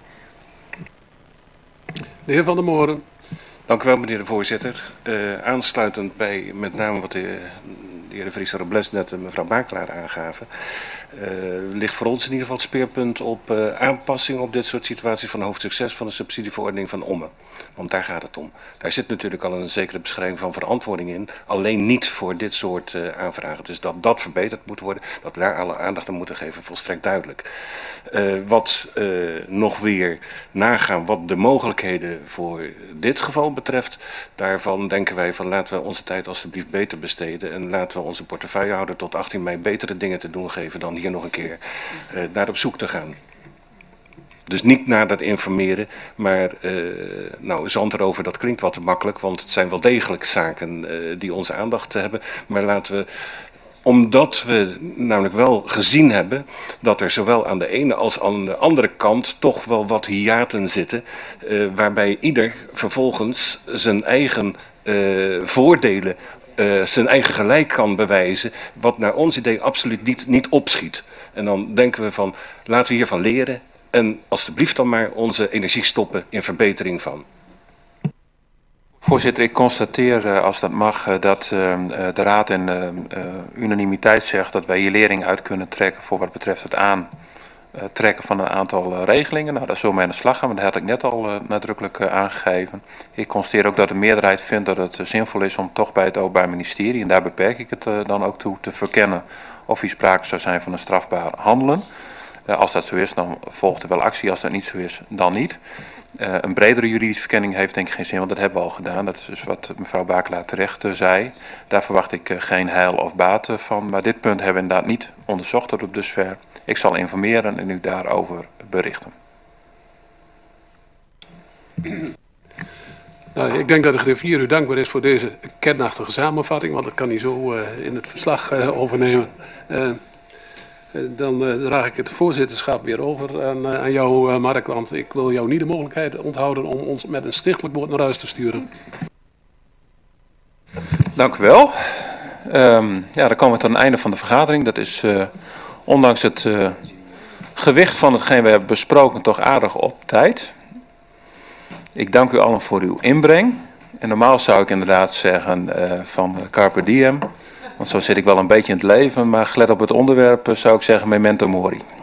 S3: De heer Van der Moren.
S5: Dank u wel, meneer de voorzitter. Aansluitend bij met name wat de heer De Vries Robles net en mevrouw Bakelaar aangaven, ligt voor ons in ieder geval het speerpunt op aanpassing op dit soort situaties van hoofdstuk 6 van de subsidieverordening van Ommen. Want daar gaat het om. Daar zit natuurlijk al een zekere beschrijving van verantwoording in, alleen niet voor dit soort aanvragen. Dus dat verbeterd moet worden, dat we daar alle aandacht aan moeten geven, volstrekt duidelijk. Wat nog weer nagaan wat de mogelijkheden voor dit geval betreft, daarvan denken wij van laten we onze tijd alstublieft beter besteden en laten we onze portefeuillehouder tot 18 mei betere dingen te doen geven dan hier nog een keer naar op zoek te gaan. Dus niet naar dat informeren, maar nou, zand erover, dat klinkt wat te makkelijk, want het zijn wel degelijk zaken die onze aandacht hebben. Maar laten we, omdat we namelijk wel gezien hebben dat er zowel aan de ene als aan de andere kant toch wel wat hiaten zitten, waarbij ieder vervolgens zijn eigen voordelen, zijn eigen gelijk kan bewijzen, wat naar ons idee absoluut niet opschiet. En dan denken we van, laten we hiervan leren en alstublieft dan maar onze energie stoppen in verbetering van.
S1: Voorzitter, ik constateer, als dat mag, dat de Raad in unanimiteit zegt dat wij hier lering uit kunnen trekken voor wat betreft het aantrekken van een aantal regelingen. Nou, daar zullen we mee aan de slag gaan, maar dat had ik net al nadrukkelijk aangegeven. Ik constateer ook dat de meerderheid vindt dat het zinvol is om toch bij het Openbaar Ministerie, en daar beperk ik het dan ook toe, te verkennen of hier sprake zou zijn van een strafbaar handelen. Als dat zo is, dan volgt er wel actie. Als dat niet zo is, dan niet. Een bredere juridische verkenning heeft denk ik geen zin, want dat hebben we al gedaan. Dat is dus wat mevrouw Bakelaar terecht zei. Daar verwacht ik geen heil of baat van. Maar dit punt hebben we inderdaad niet onderzocht tot op dusver. Ik zal informeren en u daarover berichten.
S3: Nou, ik denk dat de griffier u dankbaar is voor deze kernachtige samenvatting, want dat kan hij zo in het verslag overnemen. Dan draag ik het voorzitterschap weer over aan jou, Mark, want ik wil jou niet de mogelijkheid onthouden om ons met een stichtelijk woord naar huis te sturen.
S1: Dank u wel. Ja, dan komen we tot het einde van de vergadering. Dat is ondanks het gewicht van hetgeen we hebben besproken toch aardig op tijd. Ik dank u allen voor uw inbreng. En normaal zou ik inderdaad zeggen van carpe diem. Want zo zit ik wel een beetje in het leven. Maar gelet op het onderwerp zou ik zeggen memento mori.